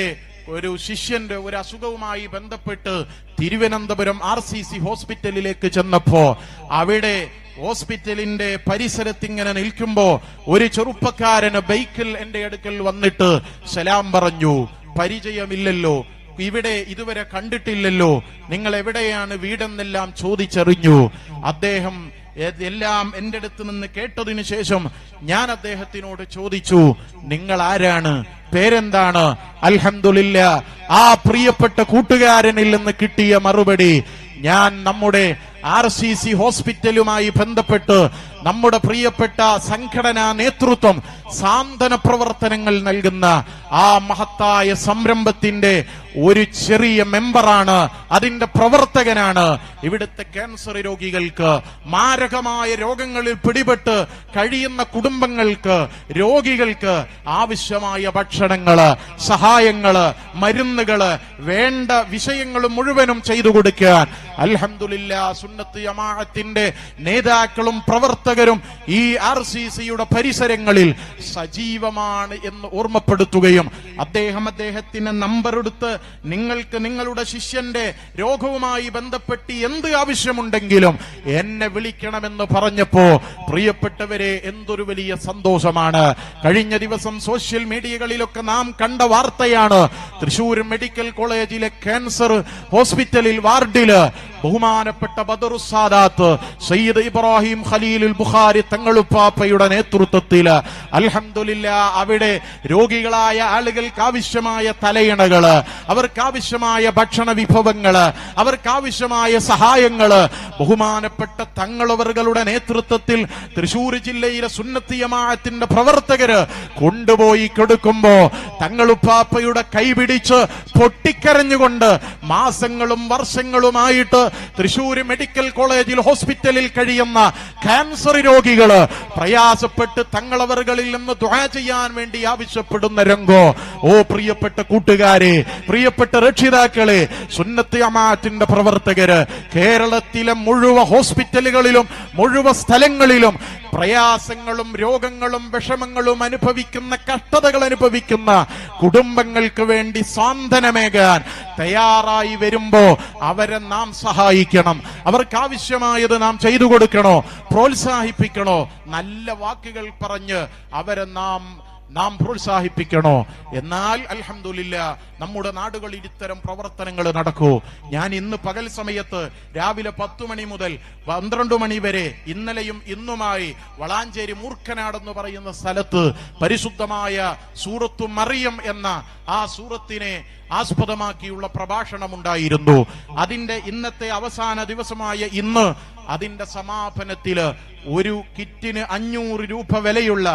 ഒരു ശിഷ്യന്റെ ഒരു അസുഖവുമായി ബന്ധപ്പെട്ട് തിരുവനന്തപുരം RCC ഹോസ്പിറ്റലിലേക്ക് ചെന്നപ്പോ അവിടെ ഹോസ്പിറ്റലിന്റെ പരിസരത്തിങ്ങനെ നിൽക്കുമ്പോ ഒരു ചെറുപ്പക്കാരന് ബൈക്കിൽ എന്റെ അടുക്കൽ വന്നിട്ട് സലാം പറഞ്ഞു. പരിചയമില്ലല്ലോ, ഇവിടെ ഇതുവരെ കണ്ടിട്ടില്ലല്ലോ, നിങ്ങൾ എവിടെയാണ് വീടെന്നെല്ലാം ചോദിച്ചറിഞ്ഞു. അദ്ദേഹം എല്ലാം എന്റെ അടുത്ത് നിന്ന് കേട്ടതിനു ശേഷം ഞാൻ അദ്ദേഹത്തിനോട് ചോദിച്ചു, നിങ്ങൾ ആരാണ്, പേരെന്താണ്? അൽഹംദുലില്ലാ, ആ പ്രിയപ്പെട്ട കൂട്ടുകാരനിൽ നിന്ന് കിട്ടിയ മറുപടി, ഞാൻ നമ്മുടെ RCC ഹോസ്പിറ്റലുമായി ബന്ധപ്പെട്ട് നമ്മുടെ പ്രിയപ്പെട്ട സംഘടനാ നേതൃത്വം സാന്ത്വന പ്രവർത്തനങ്ങൾ നൽകുന്ന ആ മഹത്തായ സംരംഭത്തിന്റെ ഒരു ചെറിയ മെമ്പറാണ്, അതിന്റെ പ്രവർത്തകനാണ്. ഇവിടുത്തെ ക്യാൻസർ രോഗികൾക്ക്, മാരകമായ രോഗങ്ങളിൽ പിടിപെട്ട് കഴിയുന്ന കുടുംബങ്ങൾക്ക്, രോഗികൾക്ക് ആവശ്യമായ ഭക്ഷണങ്ങള്, സഹായങ്ങള്, മരുന്നുകള്, വേണ്ട വിഷയങ്ങൾ മുഴുവനും ചെയ്തു കൊടുക്കാൻ അൽഹംദുലില്ലാ സുന്നത്ത് ജമാഅത്തിന്റെ നേതാക്കളും പ്രവർത്തകരും ഈ RCCയുടെ പരിസരങ്ങളിൽ സജീവമാണ് എന്ന് ഓർമ്മപ്പെടുത്തുകയും അദ്ദേഹത്തിന്റെ നമ്പർ എടുത്ത് നിങ്ങൾക്ക് നിങ്ങളുടെ ശിഷ്യന്റെ രോഗവുമായി ബന്ധപ്പെട്ട് എന്ത് ആവശ്യമുണ്ടെങ്കിലും എന്നെ വിളിക്കണമെന്ന് പറഞ്ഞപ്പോ പ്രിയപ്പെട്ടവരെ എന്തൊരു വലിയ സന്തോഷമാണ്. കഴിഞ്ഞ ദിവസം സോഷ്യൽ മീഡിയകളിലൊക്കെ നാം കണ്ട വാർത്തയാണ്. തൃശൂർ മെഡിക്കൽ കോളേജിലെ ക്യാൻസർ ഹോസ്പിറ്റലിൽ വാർഡില് ബഹുമാനപ്പെട്ട ബദറുസ്സാദാത്ത് സയ്യിദ് ഇബ്രാഹിം ഖലീലുൽ ബുഖാരി തങ്ങളുപ്പാപ്പയുടെ നേതൃത്വത്തിൽ അൽഹംദുലില്ലാ അവിടെ രോഗികളായ ആളുകൾക്ക് ആവശ്യമായ തലയിണകള്, അവർക്കാവശ്യമായ ഭക്ഷണ വിഭവങ്ങള്, അവർക്കാവശ്യമായ സഹായങ്ങള് ബഹുമാനപ്പെട്ട തങ്ങളവരുടെ നേതൃത്വത്തിൽ തൃശൂർ ജില്ലയിലെ സുന്നത്ത് ജമാഅത്തിന്റെ പ്രവർത്തകര് കൊണ്ടുപോയി കൊടുക്കുമ്പോ തങ്ങളുപ്പാപ്പയുടെ കൈപിടിച്ച് പൊട്ടിക്കരഞ്ഞുകൊണ്ട് മാസങ്ങളും വർഷങ്ങളുമായിട്ട് തൃശൂർ മെഡിക്കൽ കോളേജിൽ ഹോസ്പിറ്റലിൽ കഴിയുന്ന ക്യാൻസർ രോഗികള് പ്രയാസപ്പെട്ട് തങ്ങളവകളിൽ നിന്ന് ദുആ ചെയ്യാൻ വേണ്ടി ആവശ്യപ്പെടുന്ന രംഗോ. ഓ പ്രിയപ്പെട്ട കൂട്ടുകാരെ, പ്രിയപ്പെട്ട രക്ഷിതാക്കളെ, സുന്നത്ത് ജമാഅത്തിന്റെ പ്രവർത്തകര് കേരളത്തിലെ മുഴുവൻ ഹോസ്പിറ്റലുകളിലും മുഴുവൻ സ്ഥലങ്ങളിലും പ്രയാസങ്ങളും രോഗങ്ങളും വിഷമങ്ങളും അനുഭവിക്കുന്ന, കഷ്ടതകൾ അനുഭവിക്കുന്ന കുടുംബങ്ങൾക്ക് വേണ്ടി സാന്ത്വനമേകാൻ തയ്യാറായി വരുമ്പോ അവരെ നാം സഹായിക്കണം. അവർക്കാവശ്യമായത് നാം ചെയ്തു കൊടുക്കണോ, പ്രോത്സാഹിപ്പിക്കണോ, നല്ല വാക്കുകൾ പറഞ്ഞ് അവരെ നാം പ്രോത്സാഹിപ്പിക്കണോ? എന്നാൽ അൽഹംദുലില്ലാ നമ്മുടെ നാടുകളിൽ ഇത്തരം പ്രവർത്തനങ്ങൾ നടക്കൂ. ഞാൻ ഇന്ന് പകൽ സമയത്ത് രാവിലെ 10 മണി മുതൽ 12 മണി വരെ ഇന്നലെയും ഇന്നുമായി വളാഞ്ചേരി മൂർഖനാട് എന്ന് പറയുന്ന സ്ഥലത്ത് പരിശുദ്ധമായ സൂറത്തു മറിയം എന്ന ആ സൂറത്തിനെ ആസ്പദമാക്കിയുള്ള പ്രഭാഷണമുണ്ടായിരുന്നു. അതിന്റെ ഇന്നത്തെ അവസാന ദിവസമായ ഇന്ന് അതിന്റെ സമാപനത്തില് ഒരു കിറ്റിന് 500 രൂപ വിലയുള്ള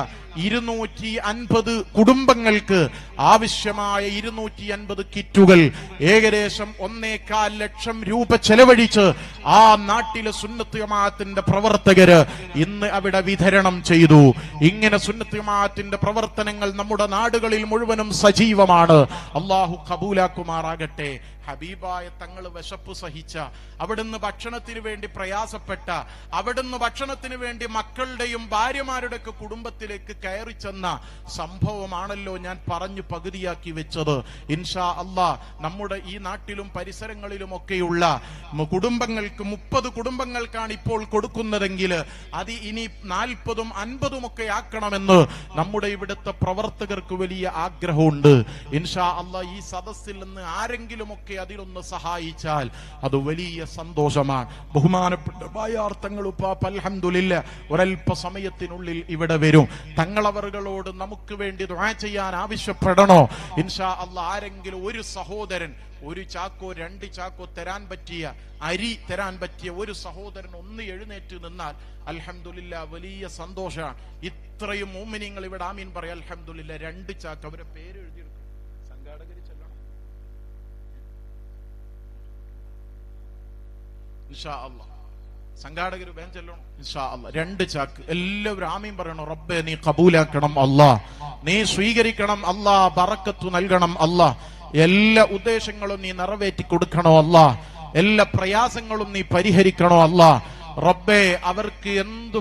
250 കുടുംബങ്ങൾക്ക് ആവശ്യമായ 250 കിറ്റുകൾ ഏകദേശം 1.25 ലക്ഷം രൂപ ചെലവഴിച്ച് ആ നാട്ടിലെ സുന്നത്ത് ജമാഅത്തിന്റെ പ്രവർത്തകര് ഇന്ന് അവിടെ വിതരണം ചെയ്തു. ഇങ്ങനെ സുന്നത്ത് ജമാഅത്തിന്റെ പ്രവർത്തനങ്ങൾ നമ്മുടെ നാടുകളിൽ മുഴുവനും സജീവമാണ്. അല്ലാഹു കബൂലാക്കുമാറാകട്ടെ. ഹബീബായ തങ്ങൾ വിശപ്പ് സഹിച്ച, അവിടുന്ന് ഭക്ഷണത്തിന് വേണ്ടി പ്രയാസപ്പെട്ട, അവിടുന്ന് ഭക്ഷണത്തിന് വേണ്ടി മക്കളുടെയും ഭാര്യമാരുടെയൊക്കെ കുടുംബത്തിലേക്ക് കയറി ചെന്ന സംഭവമാണല്ലോ ഞാൻ പറഞ്ഞു പകുതിയാക്കി വെച്ചത്. ഇൻഷാ അല്ലാഹ് നമ്മുടെ ഈ നാട്ടിലും പരിസരങ്ങളിലും ഒക്കെയുള്ള കുടുംബങ്ങൾക്ക് 30 കുടുംബങ്ങൾക്കാണ് ഇപ്പോൾ കൊടുക്കുന്നതെങ്കിൽ അത് ഇനി 40ഉം 50ഉം ഒക്കെ ആക്കണമെന്ന് നമ്മുടെ ഇവിടുത്തെ പ്രവർത്തകർക്ക് വലിയ ആഗ്രഹമുണ്ട്. ഇൻഷാ അല്ലാഹ് ഈ സദസ്സിൽ നിന്ന് ആരെങ്കിലും ഒക്കെ അതിലൊന്ന് സഹായിച്ചാൽ അത് വലിയ സന്തോഷമാണ്. ബഹുമാനപ്പെട്ട ബായാർ തങ്ങളുപ്പാപ്പ അൽഹംദുലില്ലാ ഒരൽപ്പ സമയത്തിനുള്ളിൽ ഇവിടെ വരും. തങ്ങളവറുകളോട് നമുക്ക് വേണ്ടി ദുആ ചെയ്യാൻ ആവശ്യപ്പെടണോ? ഇൻഷാ അല്ലാഹ് ആരെങ്കിലും ഒരു സഹോദരൻ 1 ചാക്കോ 2 ചാക്കോ തരാൻ പറ്റിയ, അരി തരാൻ പറ്റിയ ഒരു സഹോദരൻ ഒന്ന് എഴുന്നേറ്റ് നിന്നാൽ അൽഹംദുലില്ലാ വലിയ സന്തോഷമാണ്. ഇത്രയും മുഅ്മിനീങ്ങൾ ഇവിടെ ആമീൻ പറയാം. അൽഹംദുലില്ലാ 2 ചാക്ക് അവരെ പേര് എഴുതിയെടുക്കും. സംഘാടകര് ചെല്ലണം ഇൻഷാ അല്ലാഹ്. സംഘാടകര് വേഗം ചെല്ലണം ഇൻഷാ അല്ലാഹ്. 2 ചാക്ക് എല്ലാവരും ആമീൻ പറയണം. റബ്ബേ നീ കബൂലാക്കണം അല്ലാഹ്, നീ സ്വീകരിക്കണം അല്ലാഹ്, ബറക്കത്ത് നൽകണം അല്ലാഹ്, എല്ലാ ഉദ്ദേശങ്ങളും നീ നിറവേറ്റി കൊടുക്കണോ അല്ലാഹ്, എല്ലാ പ്രയാസങ്ങളും നീ പരിഹരിക്കണോ അല്ലാഹ്. റബ്ബേ അവർക്ക് എന്ത്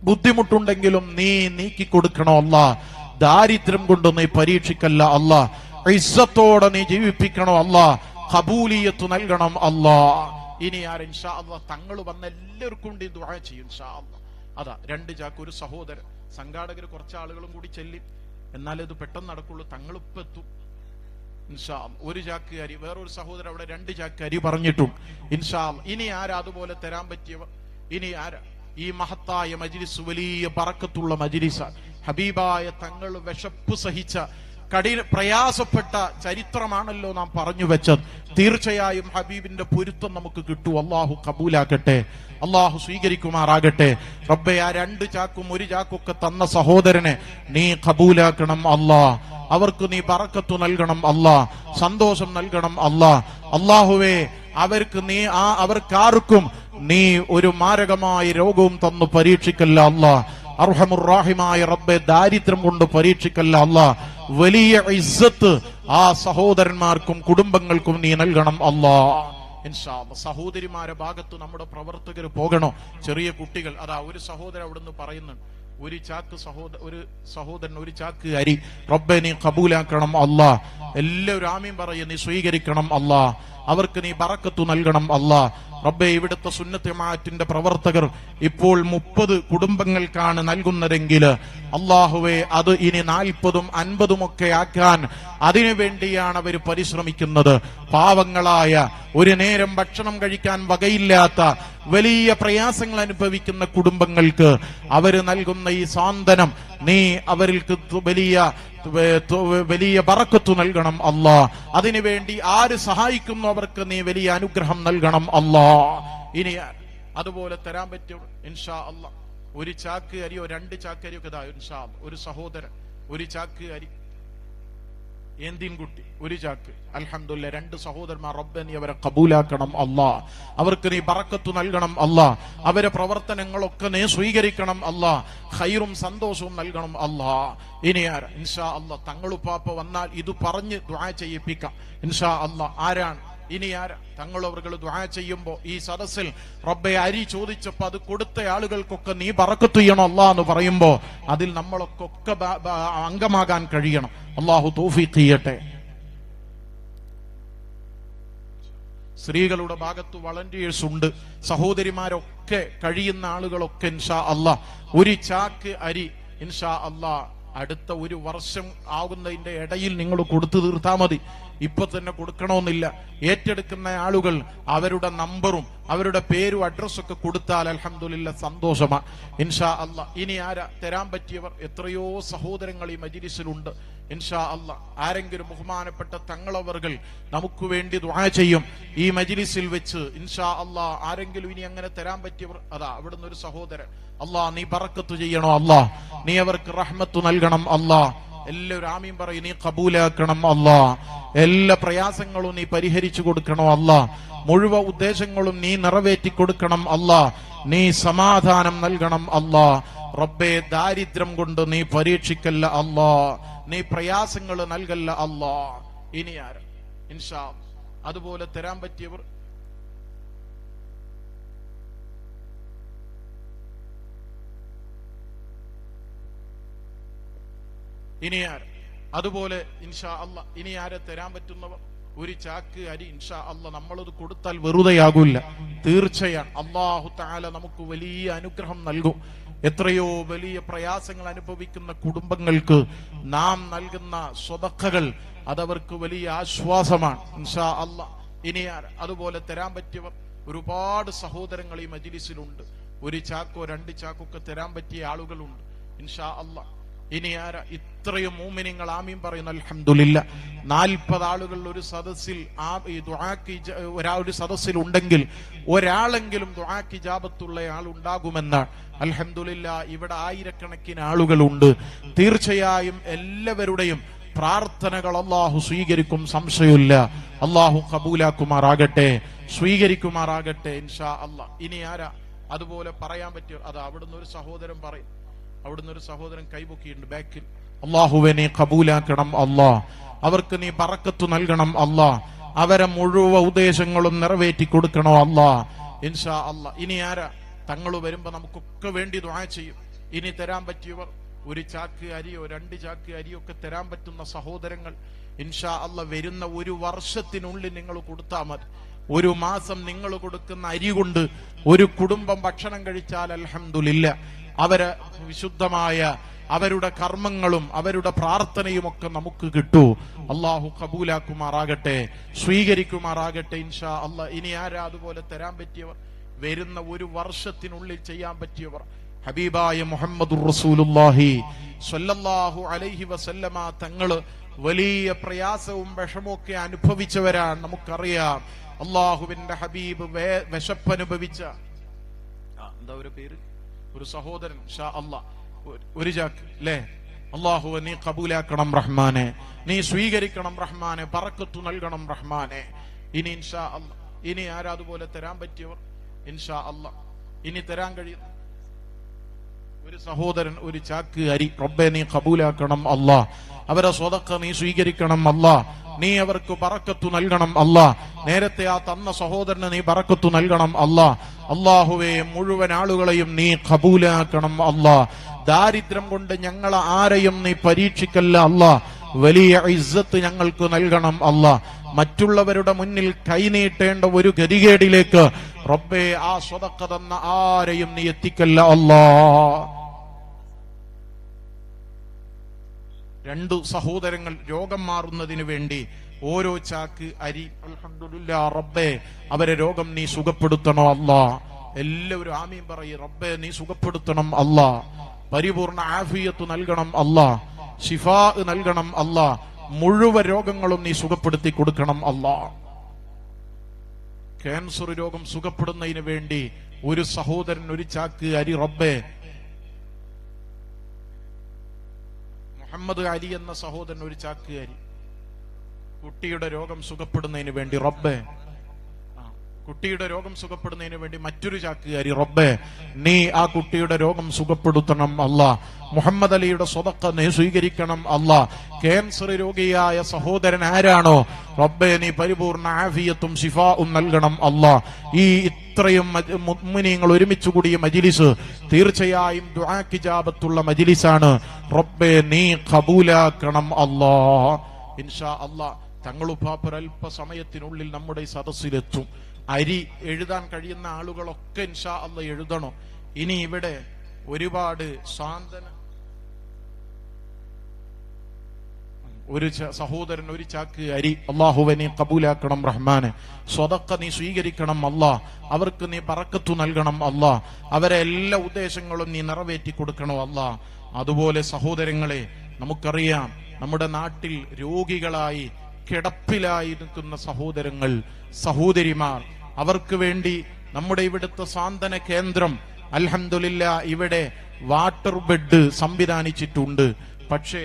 ബുദ്ധിമുട്ടുണ്ടെങ്കിലും നീ നീക്കി കൊടുക്കണോ അല്ലാഹ്, ദാരിദ്ര്യം കൊണ്ട് നീ പരീക്ഷിക്കല്ല അല്ലാഹ്. ഇസ്സത്തോടെ നീ ജീവിപ്പിക്കണോ അല്ലാ, ഖബൂലിയത്ത് നൽകണം അല്ലാ. ഇനി ആര് ഇൻഷാ അല്ലാഹ് തങ്ങൾ വന്ന എല്ലാവർക്കും വേണ്ടി ദുആ ചെയ്യും ഇൻഷാ അല്ലാഹ്. അതാ 2 ചാക്ക് ഒരു സഹോദരൻ, സംഘാടകർ കുറച്ച് ആളുകളും കൂടി ചെല്ലി, എന്നാലേ ഇത് പെട്ടെന്ന് നടക്കുള്ളൂ. തങ്ങളിപ്പെത്തും ഇൻഷാ അല്ലാഹ്. 1 ചാക്ക് അരി, വേറൊരു സഹോദരൻ അവിടെ 2 ചാക്ക് അരി പറഞ്ഞിട്ടും ഇൻഷാ അല്ലാഹ്. ഇനി ആരാ അതുപോലെ തരാൻ പറ്റിയവർ? ഇനി ആരാ? ഈ മഹത്തായ മജ്ലിസ് വലിയ ബറക്കത്തുള്ള മജ്ലിസ്, ഹബീബായ തങ്ങൾ വിശപ്പ് സഹിച്ച പ്രയാസപ്പെട്ട ചരിത്രമാണല്ലോ നാം പറഞ്ഞു വെച്ചത്. തീർച്ചയായും ഹബീബിന്റെ പൊരുത്തം നമുക്ക് കിട്ടൂ. അള്ളാഹു കബൂലാക്കട്ടെ, അള്ളാഹു സ്വീകരിക്കുമാറാകട്ടെ. റബ്ബേ, ആ 2 ചാക്കും 1 ചാക്കൊക്കെ തന്ന സഹോദരനെ നീ കബൂലാക്കണം അല്ലാ. അവർക്ക് നീ ബറക്കത്ത് നൽകണം അല്ലാ, സന്തോഷം നൽകണം അല്ലാ. അള്ളാഹുവേ, അവർക്കാർക്കും നീ ഒരു മാരകമായ രോഗവും തന്നു പരീക്ഷിക്കല്ല അല്ലാ. അർഹമുർ-റഹീമായ റബ്ബേ, ദാരിദ്ര്യം കൊണ്ട് പരീക്ഷിക്കല്ല അല്ലാ. വലിയ ഇസ്സത്ത് ആ സഹോദരന്മാർക്കും കുടുംബങ്ങൾക്കും നീ നൽകണം അല്ലാ. ഇൻഷാ അല്ലാഹ്. സഹോദരിമാരെ ഭാഗത്ത് നമ്മുടെ പ്രവർത്തകർ പോകണോ? ചെറിയ കുട്ടികൾ, അതാ ഒരു സഹോദരൻ അവിടുന്ന് പറയുന്നുണ്ട്, 1 ചാക്ക് ഒരു സഹോദരൻ 1 ചാക്ക് അരി. റബ്ബേ, നീ കബൂലാക്കണം അല്ലാ. എല്ലാവരും ആമീൻ പറയ, നീ സ്വീകരിക്കണം അല്ലാ. അവർക്ക് നീ ബറക്കത്ത് നൽകണം അല്ലാ. റബ്ബേ, ഇവിടുത്തെ സുന്നത്ത് ജമാഅത്തിന്റെ പ്രവർത്തകർ ഇപ്പോൾ 30 കുടുംബങ്ങൾക്കാണ് നൽകുന്നതെങ്കിൽ അല്ലാഹുവേ, അത് ഇനി 40ഉം 50ഉം ഒക്കെ ആക്കാൻ അതിനു വേണ്ടിയാണ് അവർ പരിശ്രമിക്കുന്നത്. പാവങ്ങളായ, ഒരു നേരം ഭക്ഷണം കഴിക്കാൻ വകയില്ലാത്ത, വലിയ പ്രയാസങ്ങൾ അനുഭവിക്കുന്ന കുടുംബങ്ങൾക്ക് അവര് നൽകുന്ന ഈ സാന്ത്വനം നീ അവർക്ക് വലിയ ബറക്കത്ത് നൽകണം അല്ലാ. അതിനുവേണ്ടി ആര് സഹായിക്കുന്നു അവർക്ക് നീ വലിയ അനുഗ്രഹം നൽകണം അല്ലാ. ഇനി അതുപോലെ തരാൻ പറ്റും ഇൻഷാ അല്ലാഹ്. 1 ചാക്ക് അരിയോ 2 ചാക്ക് അരിയോ ഒക്കെ ഇൻഷാ അല്ലാഹ്. ഒരു സഹോദരൻ 1 ചാക്ക് അരി, കുട്ടി 1 ചാക്ക്. അൽഹംദുലില്ലാഹ്, 2 സഹോദരന്മാർ. റബ്ബേ, നീ അവരെ കബൂലാക്കണം അല്ലാ. അവർക്ക് നീ ബറക്കത്ത് നൽകണം അല്ലാ. അവരെ പ്രവർത്തനങ്ങളൊക്കെ നീ സ്വീകരിക്കണം അല്ലാ. ഖൈറും സന്തോഷവും നൽകണം അല്ലാ. ഇനി ഇൻഷാ അല്ലാഹ് തങ്ങളുപ്പാപ്പ വന്നാൽ ഇത് പറഞ്ഞ് ദുആ ചെയ്യിപ്പിക്കാം ഇൻഷാ അല്ലാഹ്. ആരാണ് ഇനി ആരാ? തങ്ങളവர்கள் ദുആ ചെയ്യുമ്പോ ഈ സദസ്സിൽ റബ്ബേ, അരി ചോദിച്ചപ്പോ അത് കൊടുത്ത ആളുകൾക്കൊക്കെ നീ ബറക്കത്ത് ചെയ്യണം അല്ലാ എന്ന് പറയുമ്പോ അതിൽ നമ്മളൊക്കെ അംഗമാകാൻ കഴിയണം. അല്ലാഹു തൗഫീഖ് ചെയ്യട്ടെ. സ്ത്രീകളുടെ ഭാഗത്ത് വളണ്ടിയേഴ്സ് ഉണ്ട്, സഹോദരിമാരൊക്കെ കഴിയുന്ന ആളുകളൊക്കെ ഇൻഷാ അല്ലാഹ് 1 ചാക്ക് അരി ഇൻഷാ അല്ലാഹ് അടുത്ത 1 വർഷം ആകുന്നതിന്റെ ഇടയിൽ നിങ്ങൾ കൊടുത്തു തീർത്താൽ മതി. ഇപ്പൊ തന്നെ കൊടുക്കണമെന്നില്ല. ഏറ്റെടുക്കുന്ന ആളുകൾ അവരുടെ നമ്പറും അവരുടെ പേരും അഡ്രസ്സൊക്കെ കൊടുത്താൽ അൽഹംദുലില്ലാഹ് സന്തോഷമാണ് ഇൻഷാ അല്ലാഹ്. ഇനി ആരാ തരാൻ പറ്റിയവർ? എത്രയോ സഹോദരങ്ങൾ ഈ മജ്ലിസിലുണ്ട് ഇൻഷാ അല്ലാഹ്. ആരെങ്കിലും ബഹുമാനപ്പെട്ട തങ്ങളവர்கள் നമുക്ക് വേണ്ടി ദുആ ചെയ്യും ഈ മജ്ലിസിൽ വെച്ച് ഇൻഷാ അല്ലാഹ്. ആരെങ്കിലും ഇനി അങ്ങനെ തരാൻ പറ്റിയവർ, അതാ അവിടുന്ന് ഒരു സഹോദരൻ. അല്ലാ, നീ ബറക്കത്ത് ചെയ്യണോ അല്ലാ. നീ അവർക്ക് റഹ്മത്ത് നൽകണം അല്ലാ. എല്ലാവരും ആമീൻ പറയും. നീ കബൂലാക്കണം അല്ലാ. എല്ലാ പ്രയാസങ്ങളും നീ പരിഹരിച്ചു കൊടുക്കണോ അല്ലാ. മുഴുവൻ ഉദ്ദേശങ്ങളും നീ നിറവേറ്റി കൊടുക്കണം അല്ലാ. നീ സമാധാനം നൽകണം അല്ലാ. റബ്ബേ, ദാരിദ്ര്യം കൊണ്ട് നീ പരീക്ഷിക്കല്ല അല്ലാ. നീ പ്രയാസങ്ങൾ നൽകല്ല അല്ലാ. ഇനി ആര് ഇൻഷാ അതുപോലെ തരാൻ പറ്റിയവർ? ഇനി ആര് അതുപോലെ ഇൻഷാ അല്ലാഹ്. ഇനി ആരെ തരാൻ പറ്റുന്നവർ? 1 ചാക്ക് അരി ഇൻഷാ അല്ലാഹ്. നമ്മളത് കൊടുത്താൽ വെറുതെയാകില്ല, തീർച്ചയാണ്. അല്ലാഹു തആല നമുക്ക് വലിയ അനുഗ്രഹം നൽകും. എത്രയോ വലിയ പ്രയാസങ്ങൾ അനുഭവിക്കുന്ന കുടുംബങ്ങൾക്ക് നാം നൽകുന്ന സ്വതക്കകൾ അതവർക്ക് വലിയ ആശ്വാസമാണ് ഇൻഷാ അല്ലാഹ്. ഇനി അതുപോലെ തരാൻ പറ്റിയവർ ഒരുപാട് സഹോദരങ്ങൾ ഈ മജ്ലിസിലുണ്ട്. 1 ചാക്കോ 2 ചാക്കോ ഒക്കെ തരാൻ പറ്റിയ ആളുകളുണ്ട് ഇൻഷാ അല്ലാഹ്. ഇനി ആരാ? ഇത്രയും മുഅ്മിനീങ്ങൾ ആമീൻ പറയുന്നു അൽഹംദുലില്ലാഹ്. 40 ആളുകൾ ഒരു സദസ്സിൽ ഒരു സദസ്സിൽ ഉണ്ടെങ്കിൽ ഒരാളെങ്കിലും ദുആക്ക് ഇജാബത്തുള്ള ആൾ ഉണ്ടാകുമെന്നാണ്. അൽഹംദുലില്ലാഹ്, ഇവിടെ ആയിരക്കണക്കിന് ആളുകളുണ്ട്. തീർച്ചയായും എല്ലാവരുടെയും പ്രാർത്ഥനകൾ അല്ലാഹു സ്വീകരിക്കും, സംശയമില്ല. അല്ലാഹു കബൂലാക്കുമാറാകട്ടെ, സ്വീകരിക്കുമാറാകട്ടെ ഇൻഷാ അല്ലാഹ്. ഇനി ആരാ അതുപോലെ പറയാൻ പറ്റിയോ? അത് അവിടുന്ന് ഒരു സഹോദരൻ പറയും. അവിടുന്ന് ഒരു സഹോദരൻ കൈപൊക്കിയിട്ടുണ്ട് ബാക്കിൽ. അല്ലാഹുവേ, നീ കബൂലാക്കണം അല്ലാ. അവർക്ക് നീ ബറക്കത്ത് നൽകണം അല്ലാ. അവരെ മുഴുവൻ ഉദ്ദേശങ്ങളും നിറവേറ്റി കൊടുക്കണോ അല്ലാ ഇൻഷാ അല്ലാഹ്. ഇനി ആരാ? തങ്ങൾ വരുമ്പോ നമുക്കൊക്കെ വേണ്ടി ദുആ ചെയ്യും. ഇനി തരാൻ പറ്റിയവർ ഒരു ചാക്ക് അരിയോ 2 ചാക്ക് അരിയോ ഒക്കെ തരാൻ പറ്റുന്ന സഹോദരങ്ങൾ ഇൻഷാ അല്ലാഹ് വരുന്ന ഒരു വർഷത്തിനുള്ളിൽ നിങ്ങൾ കൊടുത്താൽ മതി. ഒരു മാസം നിങ്ങൾ കൊടുക്കുന്ന അരി കൊണ്ട് ഒരു കുടുംബം ഭക്ഷണം കഴിച്ചാൽ അൽഹംദുലില്ലാ അവരെ വിശുദ്ധമായ അവരുടെ കർമ്മങ്ങളും അവരുടെ പ്രാർത്ഥനയും ഒക്കെ നമുക്ക് കിട്ടൂ. അള്ളാഹു കബൂലാക്കുമാറാകട്ടെ, സ്വീകരിക്കുമാറാകട്ടെ ഇൻഷാ അല്ലാഹ്. ഇനി ആരാ അതുപോലെ തരാൻ പറ്റിയവർ, വരുന്ന ഒരു വർഷത്തിനുള്ളിൽ ചെയ്യാൻ പറ്റിയവർ? ഹബീബായ മുഹമ്മദുർ റസൂലുള്ളാഹി സ്വല്ലല്ലാഹു അലൈഹി വസല്ലമ തങ്ങള് വലിയ പ്രയാസവും വിഷമമൊക്കെ അനുഭവിച്ചവരാണ്. നമുക്കറിയാം അള്ളാഹുവിന്റെ ഹബീബ് വിശപ്പനുഭവിച്ച എന്താ ഒരു പേര്, ഒരു സഹോദരൻ ഇൻഷാ അല്ലാഹ് ഒരു ചാക്ക് അല്ലേ. അള്ളാഹു നീ കബൂലാക്കണം റഹ്മാനെ, നീ സ്വീകരിക്കണം റഹ്മാനെ, ബറക്കത്ത് നൽകണം റഹ്മാനെ. ഇനി ഇൻഷാ അല്ലാഹ് ഇനി ആരാ അതുപോലെ തരാൻ പറ്റിയവർ? ഇൻഷാ അല്ലാഹ് ഇനി തരാൻ കഴിയുന്ന ഒരു സഹോദരൻ ഒരു ചാക്ക് അരി റബ്ബേ നീ കബൂലാക്കണം അല്ലാ. അവരെ സ്വതക്ക നീ സ്വീകരിക്കണം അല്ലാ. നീ അവർക്ക് ബറക്കത്ത് നൽകണം അല്ലാ. നേരത്തെ ആ തന്ന സഹോദരന് നീ ബറക്കത്ത് നൽകണം അല്ലാ. അല്ലാഹുവേ മുഴുവൻ ആളുകളെയും നീ കബൂലാക്കണം അല്ലാ. ദാരിദ്ര്യം കൊണ്ട് ഞങ്ങൾ ആരെയും നീ പരീക്ഷിക്കല്ല അല്ലാ. വലിയ ഇസ്സത്ത് ഞങ്ങൾക്ക് നൽകണം അല്ലാ. മറ്റുള്ളവരുടെ മുന്നിൽ കൈനീട്ടേണ്ട ഒരു ഗതികേടിലേക്ക് റബ്ബേ ആ സ്വതക്ക തന്ന ആരെയും നീ എത്തിക്കല്ല അല്ലാ. 2 സഹോദരങ്ങൾ രോഗം മാറുന്നതിന് വേണ്ടി ഓരോ ചാക്ക് അരി അൽഹംദുലില്ലാ റബ്ബേ അവരെ രോഗം നീ സുഖപ്പെടുത്തണം അല്ലാ. എല്ലാവരും ആമീൻ പറയും. റബ്ബേ നീ സുഖപ്പെടുത്തണം അല്ലാ. പരിപൂർണ ആഫിയത്ത് നൽകണം അല്ലാ. ശിഫാ നൽകണം അല്ലാ. മുഴുവൻ രോഗങ്ങളും നീ സുഖപ്പെടുത്തി കൊടുക്കണം അല്ലാ. ക്യാൻസർ രോഗം സുഖപ്പെടുന്നതിന് വേണ്ടി ഒരു സഹോദരൻ ഒരു ചാക്ക് അരി റബ്ബേ. മുഹമ്മദ് അലി എന്ന സഹോദരൻ ഒരു ചാക്ക് അരി. കുട്ടിയുടെ രോഗം സുഖപ്പെടുന്നതിന് വേണ്ടി റബ്ബേ, കുട്ടിയുടെ രോഗം സുഖപ്പെടുന്നതിന് വേണ്ടി മറ്റൊരു ചാക്ക് അരി റബ്ബേ നീ ആ കുട്ടിയുടെ രോഗം സുഖപ്പെടുത്തണം അല്ലാ. മുഹമ്മദ് അലിയുടെ സ്വതക്ക നീ സ്വീകരിക്കണം അല്ലാ. ക്യാൻസർ രോഗിയായ സഹോദരൻ ആരാണോ റബ്ബേ നീ പരിപൂർണ ആഫിയത്തും ശിഫാഉം നൽകണം അല്ലാ. ഈ ഇത്രയും മുഅ്മിനീങ്ങൾ ഒരുമിച്ച് കൂടിയ മജ്ലിസ് തീർച്ചയായും ദുആക്ക് ഇജാബത്തുള്ള മജ്ലിസാണ്. റബ്ബേ നീ ഖബൂലാക്കണം അല്ലാ. ഇൻഷാ അല്ലാ തങ്ങളുപ്പാപ്പർ അല്പ സമയത്തിനുള്ളിൽ നമ്മുടെ ഈ സദസ്സിലെത്തും. അരി എഴുതാൻ കഴിയുന്ന ആളുകളൊക്കെ ഇൻഷാ അല്ലാഹ് എഴുതണം. ഇനി ഇവിടെ ഒരുപാട് സാന്ത്വന ഒരു സഹോദരൻ ഒരു ചാക്ക് അരി അല്ലാഹുവേ നീ കബൂലാക്കണം റഹ്മാനെ. സ്വതക്ക നീ സ്വീകരിക്കണം അല്ലാ. അവർക്ക് നീ ബറക്കത്ത് നൽകണം അല്ലാ. അവരെ എല്ലാ ഉദ്ദേശങ്ങളും നീ നിറവേറ്റി കൊടുക്കണം അല്ലാ. അതുപോലെ സഹോദരങ്ങളെ നമുക്കറിയാം നമ്മുടെ നാട്ടിൽ രോഗികളായി കിടപ്പിലായി നിൽക്കുന്ന സഹോദരങ്ങൾ സഹോദരിമാർ, അവർക്ക് വേണ്ടി നമ്മുടെ ഇവിടുത്തെ സാന്ത്വന കേന്ദ്രം അൽഹംദുലില്ലാ ഇവിടെ വാട്ടർ ബെഡ് സംവിധാനിച്ചിട്ടുണ്ട്. പക്ഷേ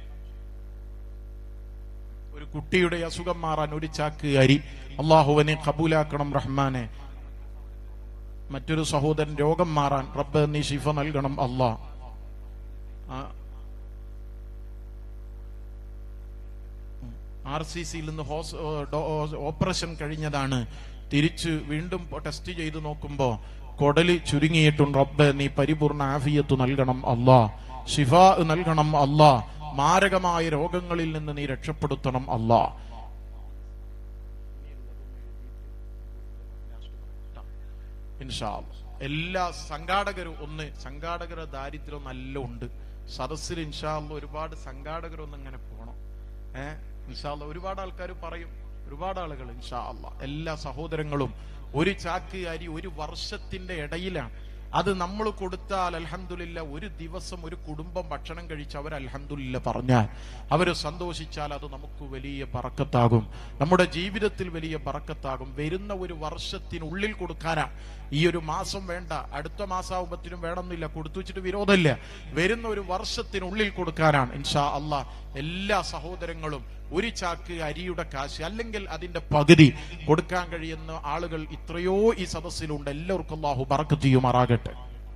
ഒരു കുട്ടിയുടെ അസുഖം മാറാൻ ഒരു ചാക്ക് അരി അല്ലാഹുവിനെ ഖബൂലാക്കണം റഹ്മാനെ. മറ്റൊരു സഹോദരൻ രോഗം മാറാൻ റബ്ബ് നീ ശിഫ നൽകണം അല്ലാ. RCCയിൽ നിന്ന് ഓപ്പറേഷൻ കഴിഞ്ഞതാണ്. തിരിച്ച് വീണ്ടും ടെസ്റ്റ് ചെയ്ത് നോക്കുമ്പോ കൊടല് ചുരുങ്ങിയിട്ടുണ്ട്. റബ്ബ് നീ പരിപൂർണ ആഫിയത്ത് നൽകണം അല്ലാ. ശിഫാ നൽകണം അല്ലാ. മാരകമായ രോഗങ്ങളിൽ നിന്ന് നീ രക്ഷപ്പെടുത്തണം അല്ലാ. ഇൻഷാ അല്ലാഹ് എല്ലാ സംഘാടകരും സംഘാടകരുടെ ദാരിദ്ര്യം നല്ല ഉണ്ട് സദസ്സിൽ. ഇൻഷാ അല്ലാഹ് ഒരുപാട് സംഘാടകരൊന്നും ഇങ്ങനെ പോണം. ഇൻഷാ അല്ലാഹ് ഒരുപാട് ആൾക്കാർ പറയും, ഒരുപാട് ആളുകൾ ഇൻഷാ അല്ലാഹ് എല്ലാ സഹോദരങ്ങളും ഒരു ചാക്ക് അരി ഒരു വർഷത്തിന്റെ ഇടയിലാണ്. അത് നമ്മൾ കൊടുത്താൽ അൽഹംദുലില്ലാ ഒരു ദിവസം ഒരു കുടുംബം ഭക്ഷണം കഴിച്ച് അവർ അൽഹംദുലില്ലാ പറഞ്ഞാൽ അവർ സന്തോഷിച്ചാൽ അത് നമുക്ക് വലിയ ബറക്കത്താകും, നമ്മുടെ ജീവിതത്തിൽ വലിയ ബറക്കത്താകും. വരുന്ന ഒരു വർഷത്തിനുള്ളിൽ കൊടുക്കാനാ. ഈ ഒരു മാസം വേണ്ട, അടുത്ത മാസാവുമ്പത്തിനും വേണമെന്നില്ല, കൊടുത്തു വെച്ചിട്ട് വിരോധമില്ല. വരുന്ന ഒരു വർഷത്തിനുള്ളിൽ കൊടുക്കാനാണ് ഇൻഷാ അല്ലാഹ്. എല്ലാ സഹോദരങ്ങളും ഒരു ചാക്ക് അരിയുടെ കാശ് അല്ലെങ്കിൽ അതിന്റെ പകുതി കൊടുക്കാൻ കഴിയുന്ന ആളുകൾ ഇത്രയോ ഈ സദസ്സിലുണ്ട്. എല്ലാവർക്കും അല്ലാഹു ബറക്കത്ത് ചെയ്യുമാറാകട്ടെ.